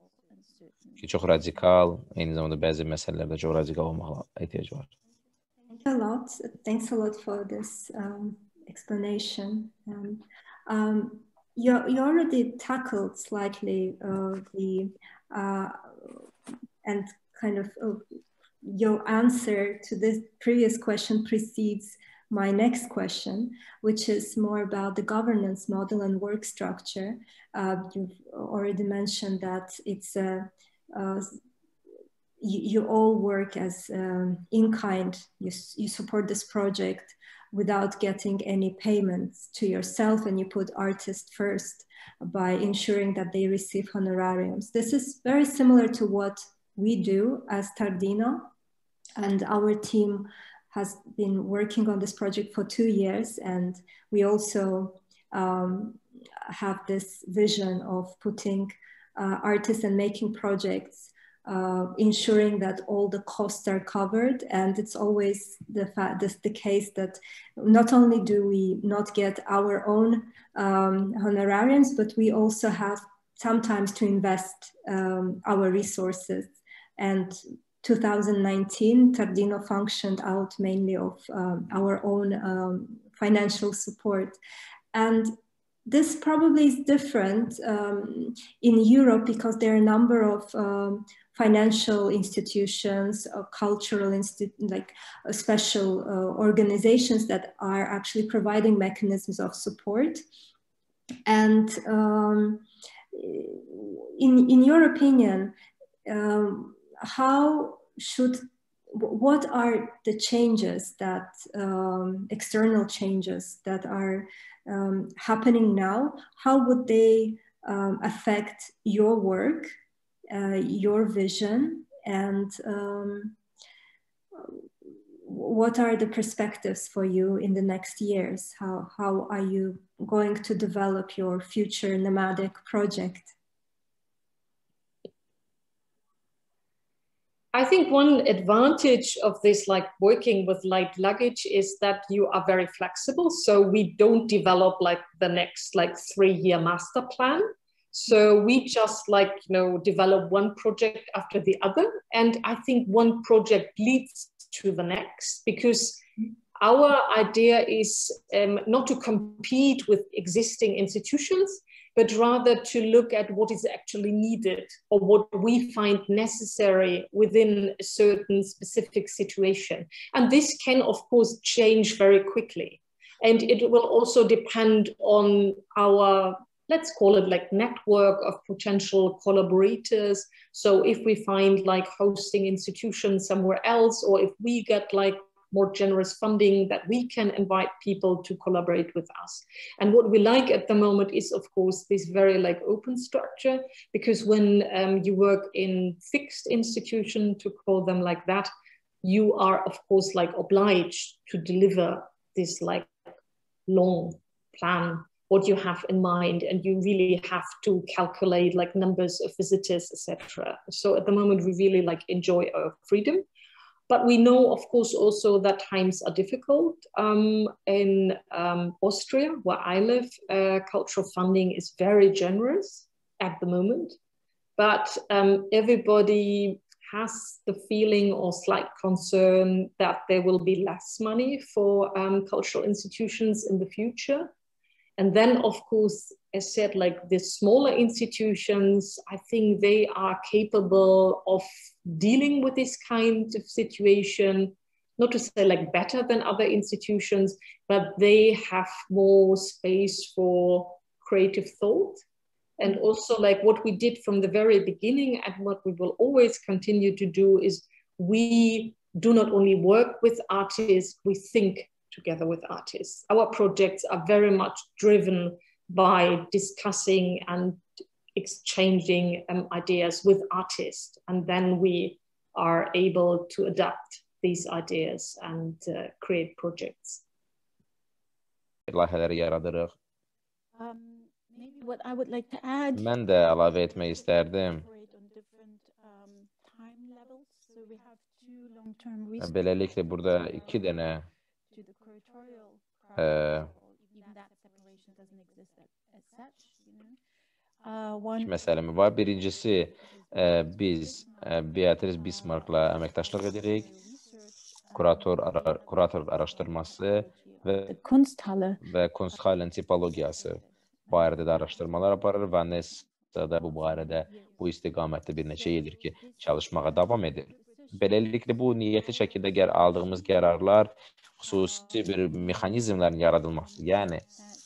Ki, çox radikal, eyni zamanda bəzi məsələlərdə çox radikal olmağa ehtiyac var. Thanks a lot. Thanks a lot for this um, explanation. Um, um, you, you already tackled slightly uh, the uh, and kind of uh, your answer to this previous question precedes my next question, which is more about the governance model and work structure. Uh, you've already mentioned that it's a uh, you, you all work as um, in kind. You, you support this project without getting any payments to yourself, and you put artists first by ensuring that they receive honorariums. This is very similar to what we do as Tardino, and our team has been working on this project for two years, and we also um, have this vision of putting uh, artists and making projects, uh, ensuring that all the costs are covered. And it's always the fact, this, the case that not only do we not get our own um, honorariums, but we also have sometimes to invest um, our resources. And two thousand nineteen, Tardino functioned out mainly of um, our own um, financial support. And this probably is different um, in Europe because there are a number of um, financial institutions or cultural institu like uh, special uh, organizations that are actually providing mechanisms of support. And um, in, in your opinion, um, how should, what are the changes that, um, external changes that are um, happening now? How would they um, affect your work, uh, your vision, and um, what are the perspectives for you in the next years? How, how are you going to develop your future nomadic project? I think one advantage of this, like working with light luggage, is that you are very flexible. So we don't develop like the next like three-year master plan. So we just like, you know, develop one project after the other. And I think one project leads to the next, because our idea is um, not to compete with existing institutions, but rather to look at what is actually needed or what we find necessary within a certain specific situation. And this can, of course, change very quickly. And it will also depend on our, let's call it like network of potential collaborators. So if we find like hosting institutions somewhere else, or if we get like more generous funding, that we can invite people to collaborate with us. And what we like at the moment is, of course, this very like open structure, because when um, you work in fixed institution, to call them like that, you are, of course, like obliged to deliver this like long plan, what you have in mind, and you really have to calculate like numbers of visitors, et cetera. So at the moment, we really like enjoy our freedom. But we know, of course, also that times are difficult. Um, in um, Austria, where I live, uh, cultural funding is very generous at the moment. But um, everybody has the feeling or slight concern that there will be less money for um, cultural institutions in the future. And then, of course, as said, like the smaller institutions, I think they are capable of dealing with this kind of situation, not to say like better than other institutions, but they have more space for creative thought. And also like what we did from the very beginning and what we will always continue to do is we do not only work with artists, we think together with artists. Our projects are very much driven by discussing and exchanging um, ideas with artists. And then we are able to adapt these ideas and uh, create projects. Um, maybe what I would like to add. Mən də əlavə etmək istərdim. On different um, time Beləliklə, burada iki dənə e, məsələmi var. Birincisi, e, biz e, Beatrice Bismarck'la əməkdaşlıq edirik. Kurator, ara, kurator araşdırması və, və Kunsthallen tipologiyası barədə də araşdırmalar aparır. Vanessa da bu barədə, bu istiqamətdə bir neçə ildir ki, çalışmağa davam edir. Beləliklə, bu niyyətli şəkildə gəl aldığımız qərarlar xüsusi bir mexanizmlərin yaradılması. Yəni,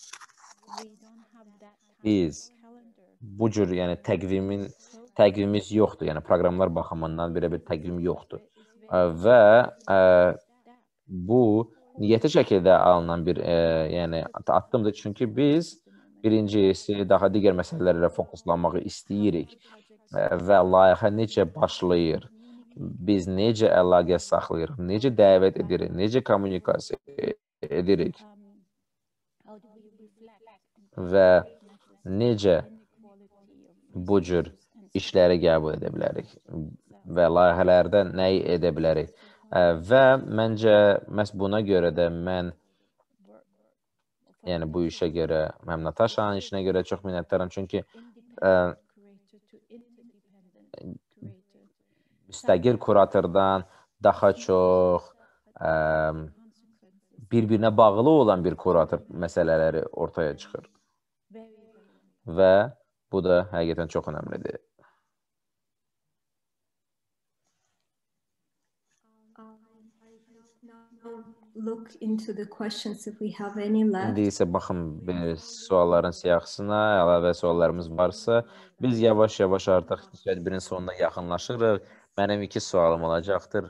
biz bu cür yəni, təqvimin, təqvimimiz yoxdur. Yəni, proqramlar baxımından belə bir təqvim yoxdur. Və ə, bu niyyətli şəkildə alınan bir ə, yəni, addımdır. Çünki biz birincisi daha digər məsələlərlə fokuslanmağı istəyirik və layihə necə başlayır, biz necə əlaqə saxlayırıq, necə dəvət edirik, necə kommunikasiya edirik və necə bu cür işləri qəbul edə bilərik və layihələrdə nəyi edə bilərik. Və məncə, məhz buna görə də mən yəni bu işə görə, həm Nataşanın işinə görə çox minnətdaram. Çünki ə, müstəqil kuratordan daha çox ə, bir-birinə bağlı olan bir kurator məsələləri ortaya çıxır. Və bu da həqiqətən çox önəmlidir. Look into the questions if we have any left. İndi isə baxın bir sualların siyahısına, əlavə suallarımız varsa, biz yavaş-yavaş artıq tədbirin sonuna yaxınlaşırıq. Mənim iki sualım olacaqdır.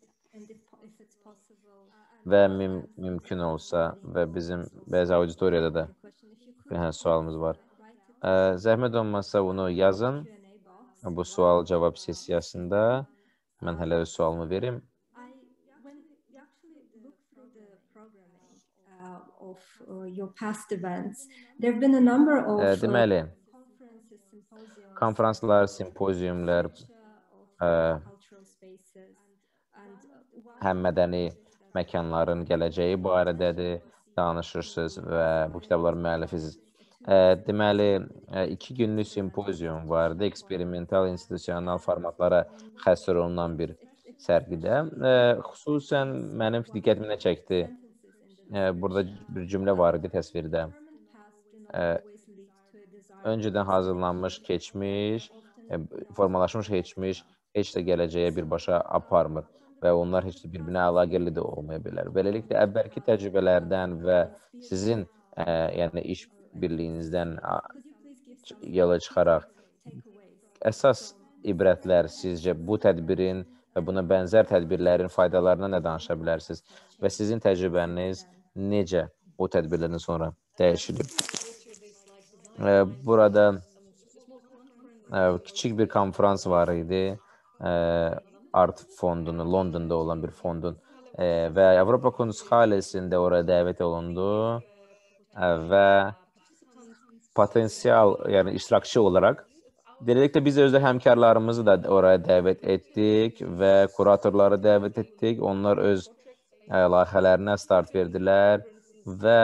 Və müm mümkün olsa və bizim bəzi auditoriyada da bir hə, sualımız var. Ə, zəhmət olmazsa bunu yazın. Bu sual-cavab sessiyasında mən hələ öz sualımı verim. Of uh, your past events, there have been a number of uh, deməli, conferences, konferanslar, simpoziumlar, uh, həm mədəni məkanların gələcəyi barədədir, danışırsınız və bu kitabların müəllifisiz. Uh, deməli, uh, iki günlük simpozium vardı, eksperimental, institusional formatlara xəsr olunan bir sərgidə. Uh, xüsusən mənim diqqətimi çəkdi. Burada bir cümlə var idi təsvirdə. Öncədən hazırlanmış keçmiş, formalaşmış keçmiş, heç də gələcəyə birbaşa aparmır və onlar heç də bir-birinə əlaqəli də olmaya bilər. Beləliklə, əvvəlki təcrübələrdən və sizin yəni iş birliyinizdən yola çıxaraq əsas ibrətlər sizcə bu tədbirin və buna bənzər tədbirlərin faydalarına nə danışa bilərsiniz və sizin təcrübəniz necə o tədbirlərdən sonra dəyişilib? Burada kiçik bir konferans var idi. Art fondunun, Londonda olan bir fondun və Avropa Kunsthalesi'ndə oraya dəvət olundu və potensial, yəni iştirakçı olaraq beləliklə biz özdə həmkarlarımızı da oraya dəvət etdik və kuratorları dəvət etdik. Onlar öz layihələrinə start verdilər və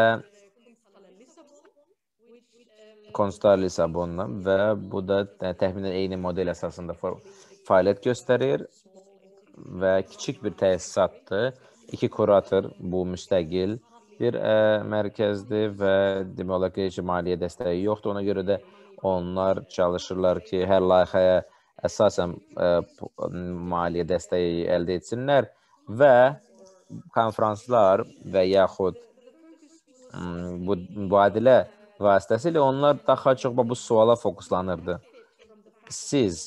Kunsthalle Lissabonla və bu da təxminən eyni model əsasında fəaliyyət göstərir və kiçik bir təsisatdır. İki kurator bu müstəqil bir ə, mərkəzdir və demək olar ki, heç maliyyə dəstəyi yoxdur. Ona görə də onlar çalışırlar ki, hər layihəyə əsasən ə, maliyyə dəstəyi əldə etsinlər və konferanslar və yaxud bu mübadilə vasitəsilə onlar daha çox bu suala fokuslanırdı. Siz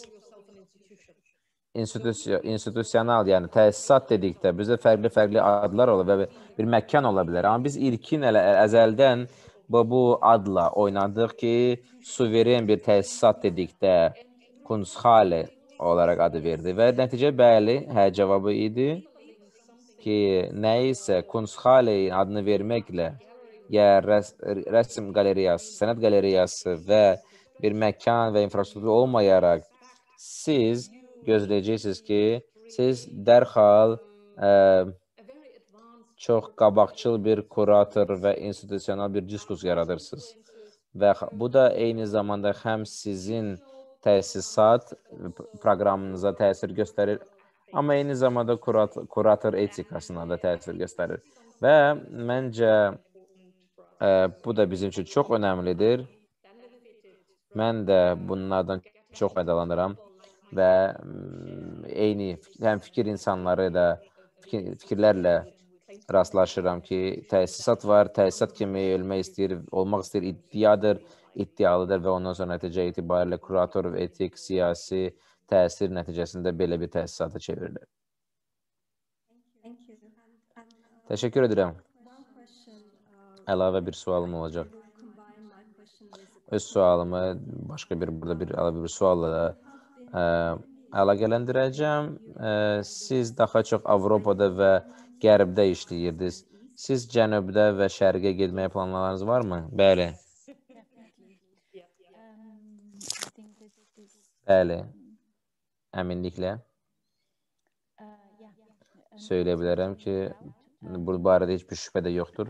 institusional, yəni təsisat dedikdə bizdə fərqli-fərqli adlar olur və bir məkan ola bilər. Amma biz ilkin əzəldən bu adla oynadıq ki, suveren bir təsisat dedikdə Kunsthalle olaraq adı verdi və nəticə bəli, hə cavabı idi ki, nə isə Kunsthalle adını verməklə ya rəs rəsm qalereyası, sənət qalereyası və bir məkan və infrastruktur olmayaraq siz gözləyəcəksiniz ki, siz dərhal ə, çox qabaqcıl bir kurator və institusional bir diskus yaradırsınız. Və bu da eyni zamanda həm sizin təsisat proqramınıza təsir göstərir, amma eyni zamanda kurator, kurator etikasına da təsir göstərir. Və məncə ə, bu da bizim üçün çox önəmlidir. Mən də bunlardan çox faydalanıram və eyni həm fikir insanları da fikir, fikirlərlə rastlaşıram ki, təsisat var, təsisat kimi ölmək istəyir, olmaq istəyir, iddiadır, iddialıdır və ondan sonra nəticə itibarilə kurator, etik, siyasi təsir nəticəsində belə bir təsisata çevrilir. Təşəkkür edirəm. Əlavə bir sualım olacaq. Öz sualımı başqa bir, burada bir əlavə bir sualla da ə, əlaqələndirəcəm. Ə, siz daha çox Avropada və Qərbdə işləyirdiniz. Siz Cənubda və Şərqə getməyə planlarınız varmı? Bəli. Bəli. Əminliklə. Söyləyə bilərəm ki, bu barədə heç bir şübhə də yoxdur.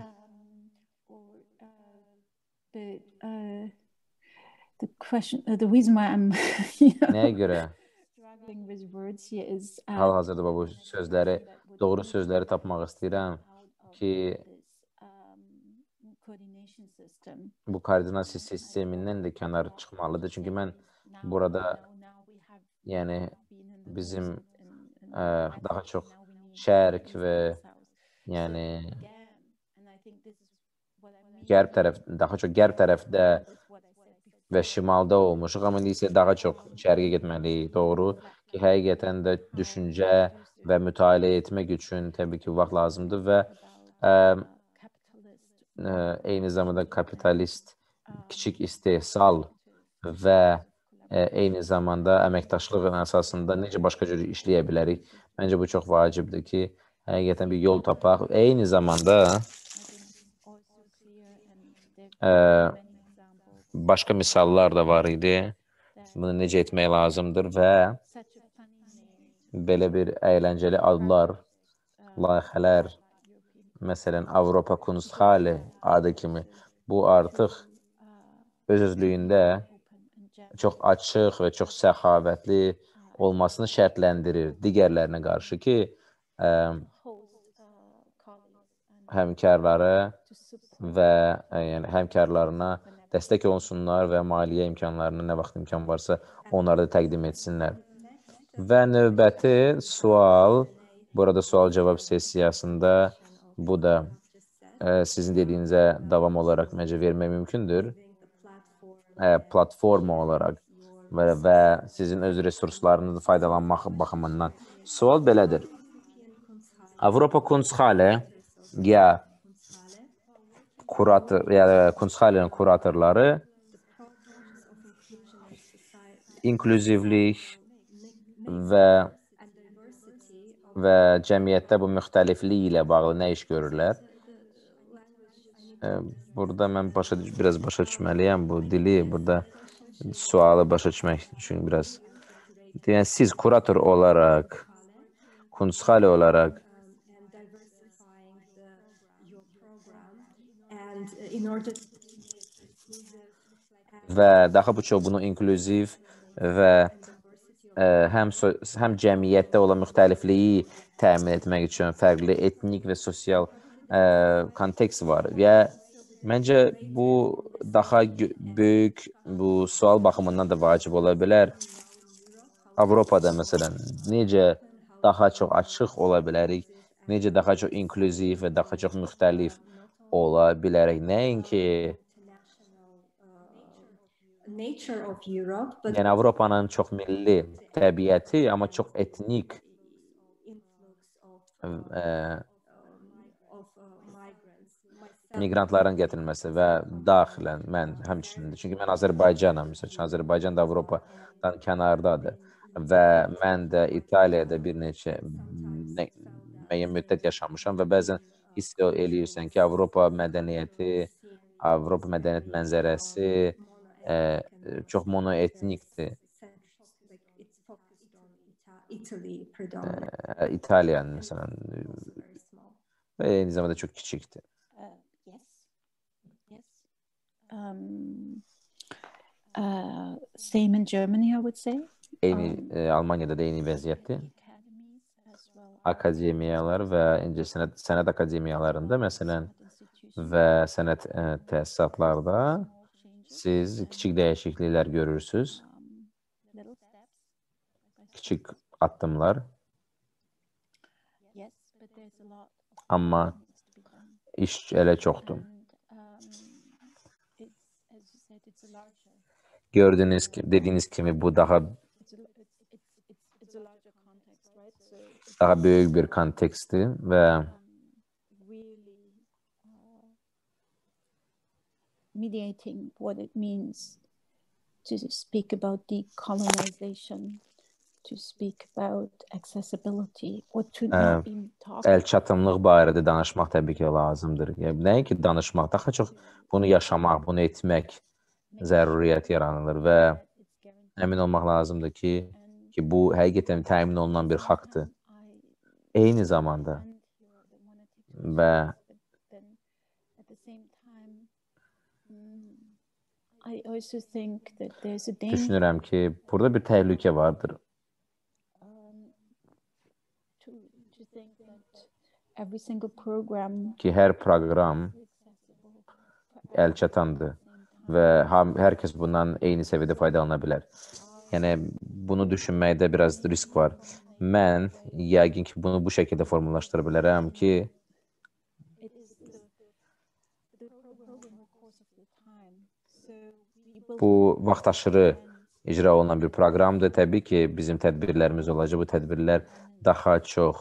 The question, the reason why I'm you know, Nəyə görə? struggling with words here is uh, Hal-hazırda bu sözləri, doğru sözləri tapmaq istəyirəm ki, bu koordinasiya sistemindən də kənar çıxmalıdır. Çünki mən burada, yəni bizim ə, daha çox şərq və yəni qərb tərəf, daha çox qərb tərəfdə və şimalda olmuşuq, amma isə daha çox şərqə getməliyik, doğru ki, həqiqətən də düşüncə və mütaliə etmək üçün təbii ki, vaxt lazımdır və ə, ə, eyni zamanda kapitalist kiçik istehsal və ə, eyni zamanda əməkdaşlığın əsasında necə başqa cür işləyə bilərik. Məncə bu çox vacibdir ki, həqiqətən bir yol tapaq. Eyni zamanda ə, başqa misallar da var idi. Bunu necə etmək lazımdır və belə bir əyləncəli adlar, layihələr, məsələn, Avropa Kunsthalle adı kimi, bu artıq öz-özlüyündə çox açıq və çox səxavətli olmasını şərtləndirir digərlərinə qarşı ki, ə, həmkarları və ə, yəni, həmkarlarına dəstək olsunlar və maliyyə imkanlarına nə vaxt imkan varsa onları da təqdim etsinlər. Və növbəti sual, burada sual-cavab sessiyasında bu da ə, sizin dediyinizə davam olaraq məncə vermək mümkündür. Ə, platforma olaraq və, və sizin öz resurslarınızı faydalanmaq baxımından. Sual belədir. Avropa Kunsthalle ya kurator, ya Kunsthalle'nin kuratorları inklüzivlik və və cəmiyyətdə bu müxtəliflik ilə bağlı nə iş görürlər? Burada mən başa, biraz başa düşməliyəm bu dili, burada sualı başa düşmək üçün biraz. Yəni, siz kurator olaraq, Kunsthalle olaraq və daha bu çox bunu inklüziv və ə, həm, so, həm cəmiyyətdə olan müxtəlifliyi təmin etmək üçün fərqli etnik və sosial ə, kontekst var. Və məncə bu daha böyük bu sual baxımından da vacib ola bilər. Avropada məsələn necə daha çox açıq ola bilərik, necə daha çox inklüziv və daha çox müxtəlif ola bilərək, nəinki yəni Avropanın çox milli təbiəti, amma çox etnik ə, miqrantların gətirilməsi və daxilən mən həmçinin, çünki mən Azərbaycanam, məsəl üçün Azərbaycan da Avropadan kənardadır və mən də İtaliyada bir neçə müəyyən müddət yaşamışam və bəzən hiss eləyirsən ki, Avropa mədəniyyəti, Avropa mədəniyyət mənzərəsi ə, çox monoetnikdir. Italy predominantly. İtalyan mesela ve aynı zamanda çok küçüktü. Uh, yes, yes. Um, uh, same in Germany, I would say. Eyni e, Almanya'da da eyni vəziyyətdir. Akademiyalar və incə sənət, sənət akademiyalarında məsələn və sənət e, təsisatlarda siz kiçik dəyişikliklər görürsünüz. Kiçik addımlar. Amma iş elə çoxdur. Gördüyünüz kimi, dediyiniz kimi bu daha daha böyük bir kontekstdir və mediating what it means to speak about decolonization, to speak about accessibility, or to not be talking. Əl çatımlıq barədə danışmaq təbii ki lazımdır. Yəni nəinki danışmaq, daha çox bunu yaşamaq, bunu etmək zəruriyyət yaranılır və əmin olmaq lazımdır ki, ki bu həqiqətən təmin olunan bir haqqdır. Eyni zamanda və düşünürəm ki, burada bir təhlükə vardır. Ki, hər proqram əlçatandır və hər kəs bundan eyni səviyyədə faydalana bilər. Yəni, bunu düşünməkdə biraz risk var. Mən yəqin ki, bunu bu şəkildə formalaşdıra bilərəm ki, bu vaxtaşırı icra olunan bir proqramdır. Təbii ki, bizim tədbirlərimiz olacaq. Bu tədbirlər daha çox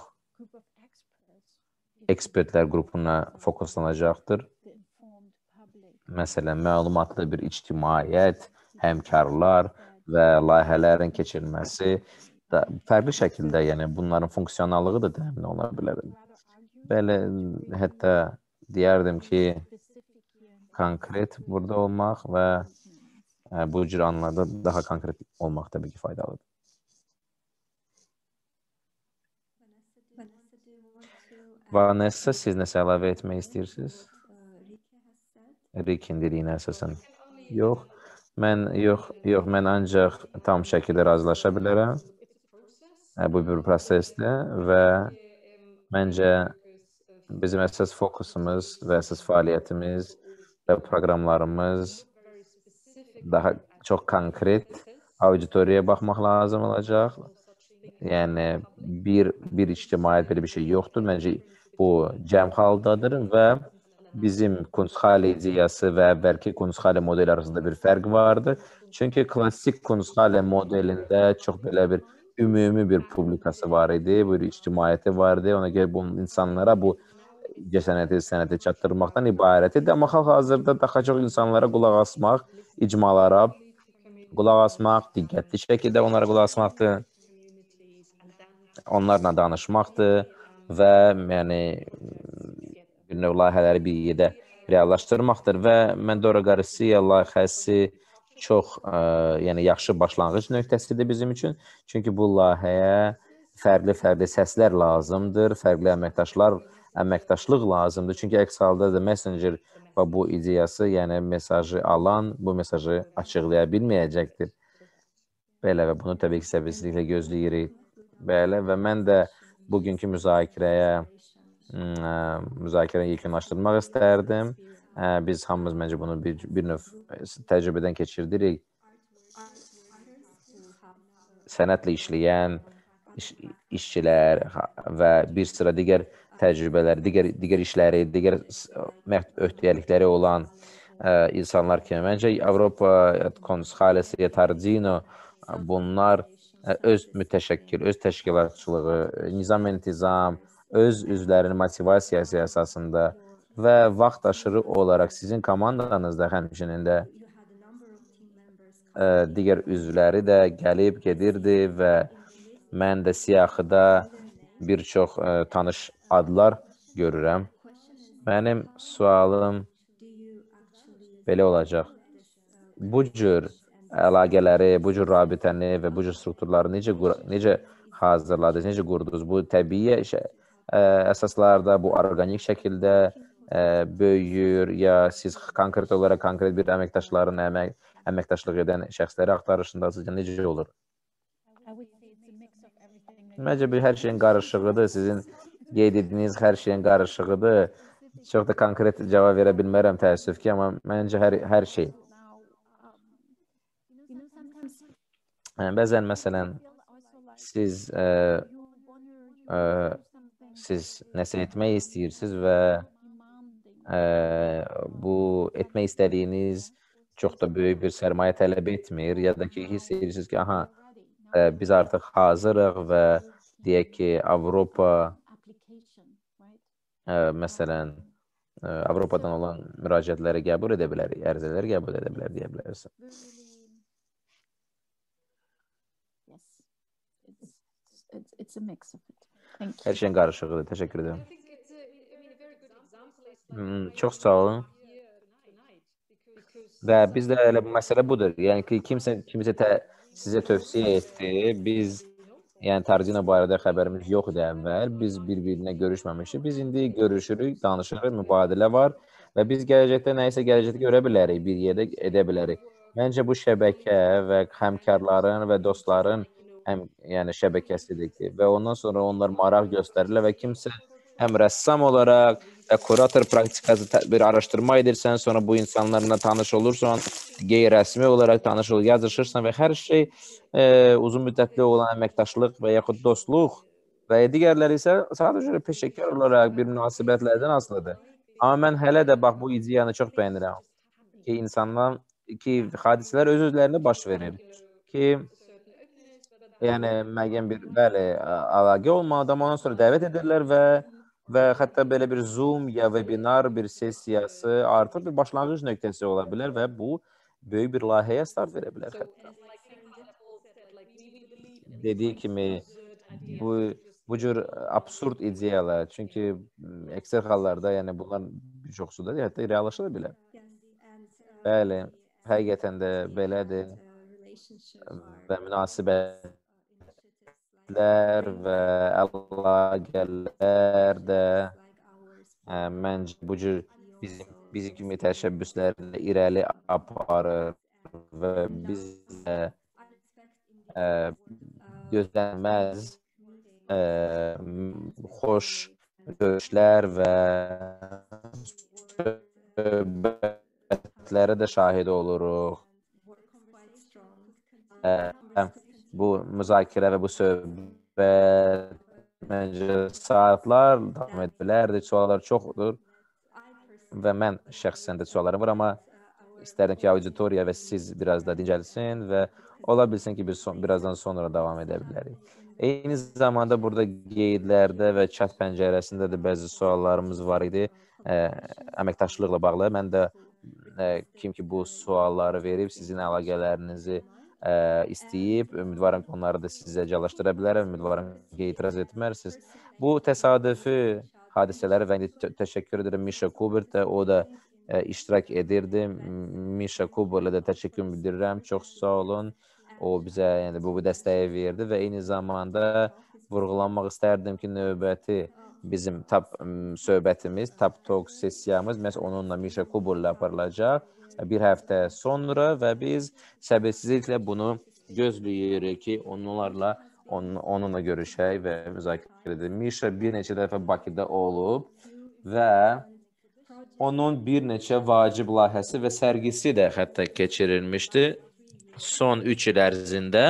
ekspertlər qrupuna fokuslanacaqdır. Məsələn, məlumatlı bir ictimaiyyət, həmkarlar və layihələrin keçirilməsi fərqli şəkildə, yəni bunların funksionallığı da təmin oluna bilər. Belə, hətta deyərdim ki, konkret burada olmaq və bu cür anlarda daha konkret olmaq təbii ki, faydalıdır. Vanessa, siz nəsə əlavə etmək istəyirsiniz? Rikin dediyinə əsasən. Yox, mən yox, yox, mən ancaq tam şəkildə razılaşa bilərəm. Bu bir prosesdir və məncə bizim əsas fokusumuz və əsas fəaliyyətimiz və proqramlarımız daha çox konkret auditoriyaya baxmaq lazım olacaq. Yəni, bir, bir ictimaiyyət belə bir şey yoxdur. Məncə bu cəm haldadır və bizim Kunsthalle ideyası və əvvəlki Kunsthalle modeli arasında bir fərq vardır. Çünki klassik Kunsthalle modelində çox belə bir ümumi bir publikası var idi, bir ictimaiyyəti var idi. Ona görə bu insanlara bu sənəti, sənəti çatdırmaqdan ibarət idi. Amma hal-hazırda daha çox insanlara qulaq asmaq, icmalara qulaq asmaq, diqqətli şəkildə onlara qulaq asmaqdır, onlarla danışmaqdır və yəni bir növ layihələri bir yerdə reallaşdırmaqdır və Mendora Garcia layihəsi çox ə, yəni yaxşı başlanğıc nöqtəsidir bizim üçün. Çünki bu layihəyə fərqli-fərqli səslər lazımdır, fərqli əməkdaşlar, əməkdaşlıq lazımdır. Çünki əks halda da Messenger və bu ideyası, yəni mesajı alan bu mesajı açıqlaya bilməyəcəkdir. Belə və bunu təbii ki, səbirsizliklə gözləyirik. Belə və mən də bugünkü müzakirəyə müzakirəni yekunlaşdırmaq istərdim. Biz hamımız məncə bunu bir, bir növ təcrübədən keçirdirik. Sənətlə işləyən iş, işçilər və bir sıra digər təcrübələri, digər, digər işləri, digər öhdəlikləri olan ə, insanlar kimi. Məncə Avropa Kunsthalesi, Tardino bunlar ə, öz mütəşəkkil, öz təşkilatçılığı, nizam-intizam, öz üzvlərinin motivasiyası əsasında və vaxt aşırı olaraq sizin komandanızda həmçinin də ə, digər üzvləri də gəlib gedirdi və mən də siyahıda bir çox ə, tanış adlar görürəm. Mənim sualım belə olacaq. Bu cür əlaqələri, bu cür rabitəni və bu cür strukturları necə, necə hazırladınız, necə qurdunuz? Bu təbii əsaslarda, bu orqanik şəkildə böyüyür, ya siz konkret olaraq konkret bir əməkdaşların əmək, əməkdaşlıq edən şəxsləri axtarışındasınız, necə olur? Məncə bir hər şeyin qarışığıdır, sizin qeyd etdiyiniz hər şeyin qarışığıdır. Çox da konkret cavab verə bilmərəm təəssüf ki, amma məncə hər, hər şey. Bəzən, məsələn, siz ə, ə, siz nəsə etmək istəyirsiniz və ə, bu etmək istədiyiniz çox da böyük bir sərmayə tələb etmir, ya da ki, hiss edirsiniz ki, aha, ə, biz artıq hazırıq və deyək ki, Avropa ə, məsələn, ə, Avropadan olan müraciətləri qəbul edə bilər, ərizələri qəbul edə bilər, deyə bilərsən. It's a mix of it. Thank you. Hər şeyin qarışığıdır. Təşəkkür edirəm. Hmm, çox sağ olun. Və bizdə elə bu məsələ budur. Yəni ki, kimsə kimsə tə, sizə tövsiyə etdi. Biz, yəni Tarzina barədə xəbərimiz yox idi əvvəl. Biz bir-birinə görüşməmişik. Biz indi görüşürük, danışırıq, mübadilə var və biz gələcəkdə nəyisə gələcəkdə görə bilərik, bir yerdə edə bilərik. Məncə bu şəbəkə və həmkarların və dostların həm yəni şəbəkəsidir ki, və ondan sonra onlar maraq göstərirlər və kimsə həm rəssam olaraq və kurator praktikası bir araşdırma edirsən, sonra bu insanlarla tanış olursan, qeyri-rəsmi olaraq tanış olur, yazışırsan və hər şey e, uzun müddətli olan əməkdaşlıq və yaxud dostluq və digərləri isə sadəcə peşəkar olaraq bir münasibətlərdən asılıdır. Amma mən hələ də bax bu ideyanı çox bəyənirəm ki, insanlar, ki hadisələr öz-özlərində baş verir ki, yəni müəyyən bir bəli əlaqə olmadan ondan sonra dəvət edirlər və və hətta belə bir Zoom ya webinar bir sessiyası artıq bir başlanğıc nöqtəsi ola bilər və bu böyük bir layihəyə start verə bilər hətta. Dediyi kimi bu bu cür absurd ideyalar, çünki əksər hallarda yəni bunlar çoxsu da hətta reallaşa da bilər. Bəli, həqiqətən də belədir və münasibət və əlaqələr də ə, məncə bu cür bizim, bizim kimi təşəbbüslərlə irəli aparır və biz də ə, gözlənməz ə, xoş görüşlər və söhbətlərə də şahid oluruq. Ə, bu müzakirə və bu söhbət məncə saatlar davam edə bilərdi, suallar çoxdur və mən şəxsən də suallarım var, amma istərdim ki, auditoriya və siz biraz da dincəlsin və ola bilsin ki, biz son, birazdan sonra davam edə bilərik. Eyni zamanda burada qeydlərdə və chat pəncərəsində də bəzi suallarımız var idi, ə, əməkdaşlıqla bağlı. Mən də ə, kim ki bu sualları verib, sizin əlaqələrinizi Ə, istəyib, ümidvarım ki, onları da sizə cəlaşdıra bilərəm, ümidvarım ki, etiraz etmərsiniz. Bu təsadüfi hadisələri və təşəkkür edirəm Misha Kubert də, o da ə, iştirak edirdi. Misha Kubertlə də təşəkkür bildirirəm, çox sağ olun. O bizə yəni, bu, bu dəstəyi verdi və eyni zamanda vurğulanmaq istərdim ki, növbəti bizim tap söhbətimiz, tap talk sessiyamız məhz onunla Misha Kubertlə aparılacaq. Bir həftə sonra və biz səbirsizliklə bunu gözləyirik ki, onlarla on, onunla görüşək və müzakirə edək. Misha bir neçə dəfə Bakıda olub və onun bir neçə vacib layihəsi və sərgisi də hətta keçirilmişdi son üç il ərzində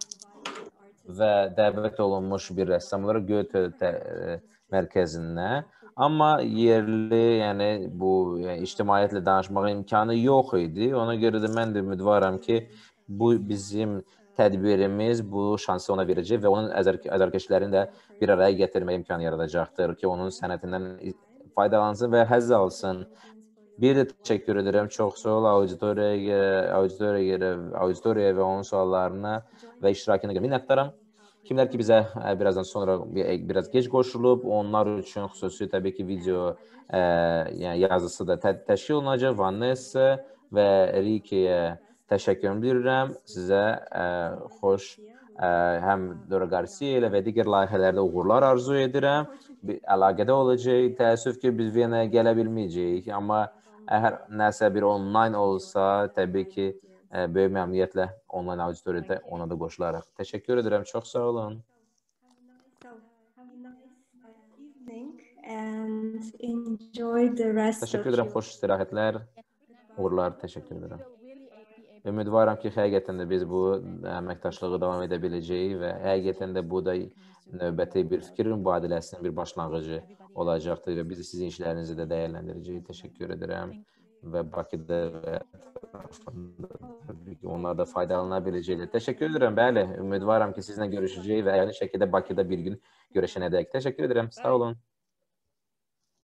və dəvət olunmuş bir rəssamlar Goethe mərkəzindən. Amma yerli, yəni bu yəni, ictimaiyyətlə danışmağa imkanı yox idi. Ona görə də mən də ümidvaram ki, bu bizim tədbirimiz bu şansı ona verəcək və onun əzərkeşlərini də bir araya gətirmək imkanı yaradacaqdır ki, onun sənətindən faydalansın və həzz alsın. Bir də təşəkkür edirəm, çox sağ ol auditoriyaya, auditoriyaya, auditoriyaya və onun suallarına və iştirakına görə minnətdaram. Kimlər ki, bizə birazdan sonra biraz gec qoşulub, onlar üçün xüsusi təbii ki, video ə, yəni yazısı da tə təşkil olunacaq. Vanessa və Rikeyə təşəkkür edirəm. Sizə ə, xoş həm Dora Garcia ilə və digər layihələrdə uğurlar arzu edirəm. Əlaqədə olacaq. Təəssüf ki, biz Venaya gələ bilməyəcəyik, amma əgər nəsə bir onlayn olsa, təbii ki, böyük məmnuniyyətlə onlayn auditoriyada ona da qoşularıq. Təşəkkür edirəm, çox sağ olun. And enjoy the rest Təşəkkür edirəm, xoş istirahətlər, uğurlar, təşəkkür edirəm. Ümidvaram ki, həqiqətən də biz bu əməkdaşlığı davam edə biləcəyik və həqiqətən də bu da növbəti bir fikir mübadiləsinin bir başlanğıcı olacaqdır və biz sizin işlərinizi də dəyərləndirəcəyik. Təşəkkür edirəm və Bakıda və onlar da faydalana biləcəklər. Təşəkkür edirəm, bəli, ümidvaram ki, sizinlə görüşəcəyik və yəni şəkildə Bakıda bir gün görüşənədək. Təşəkkür edirəm, sağ olun.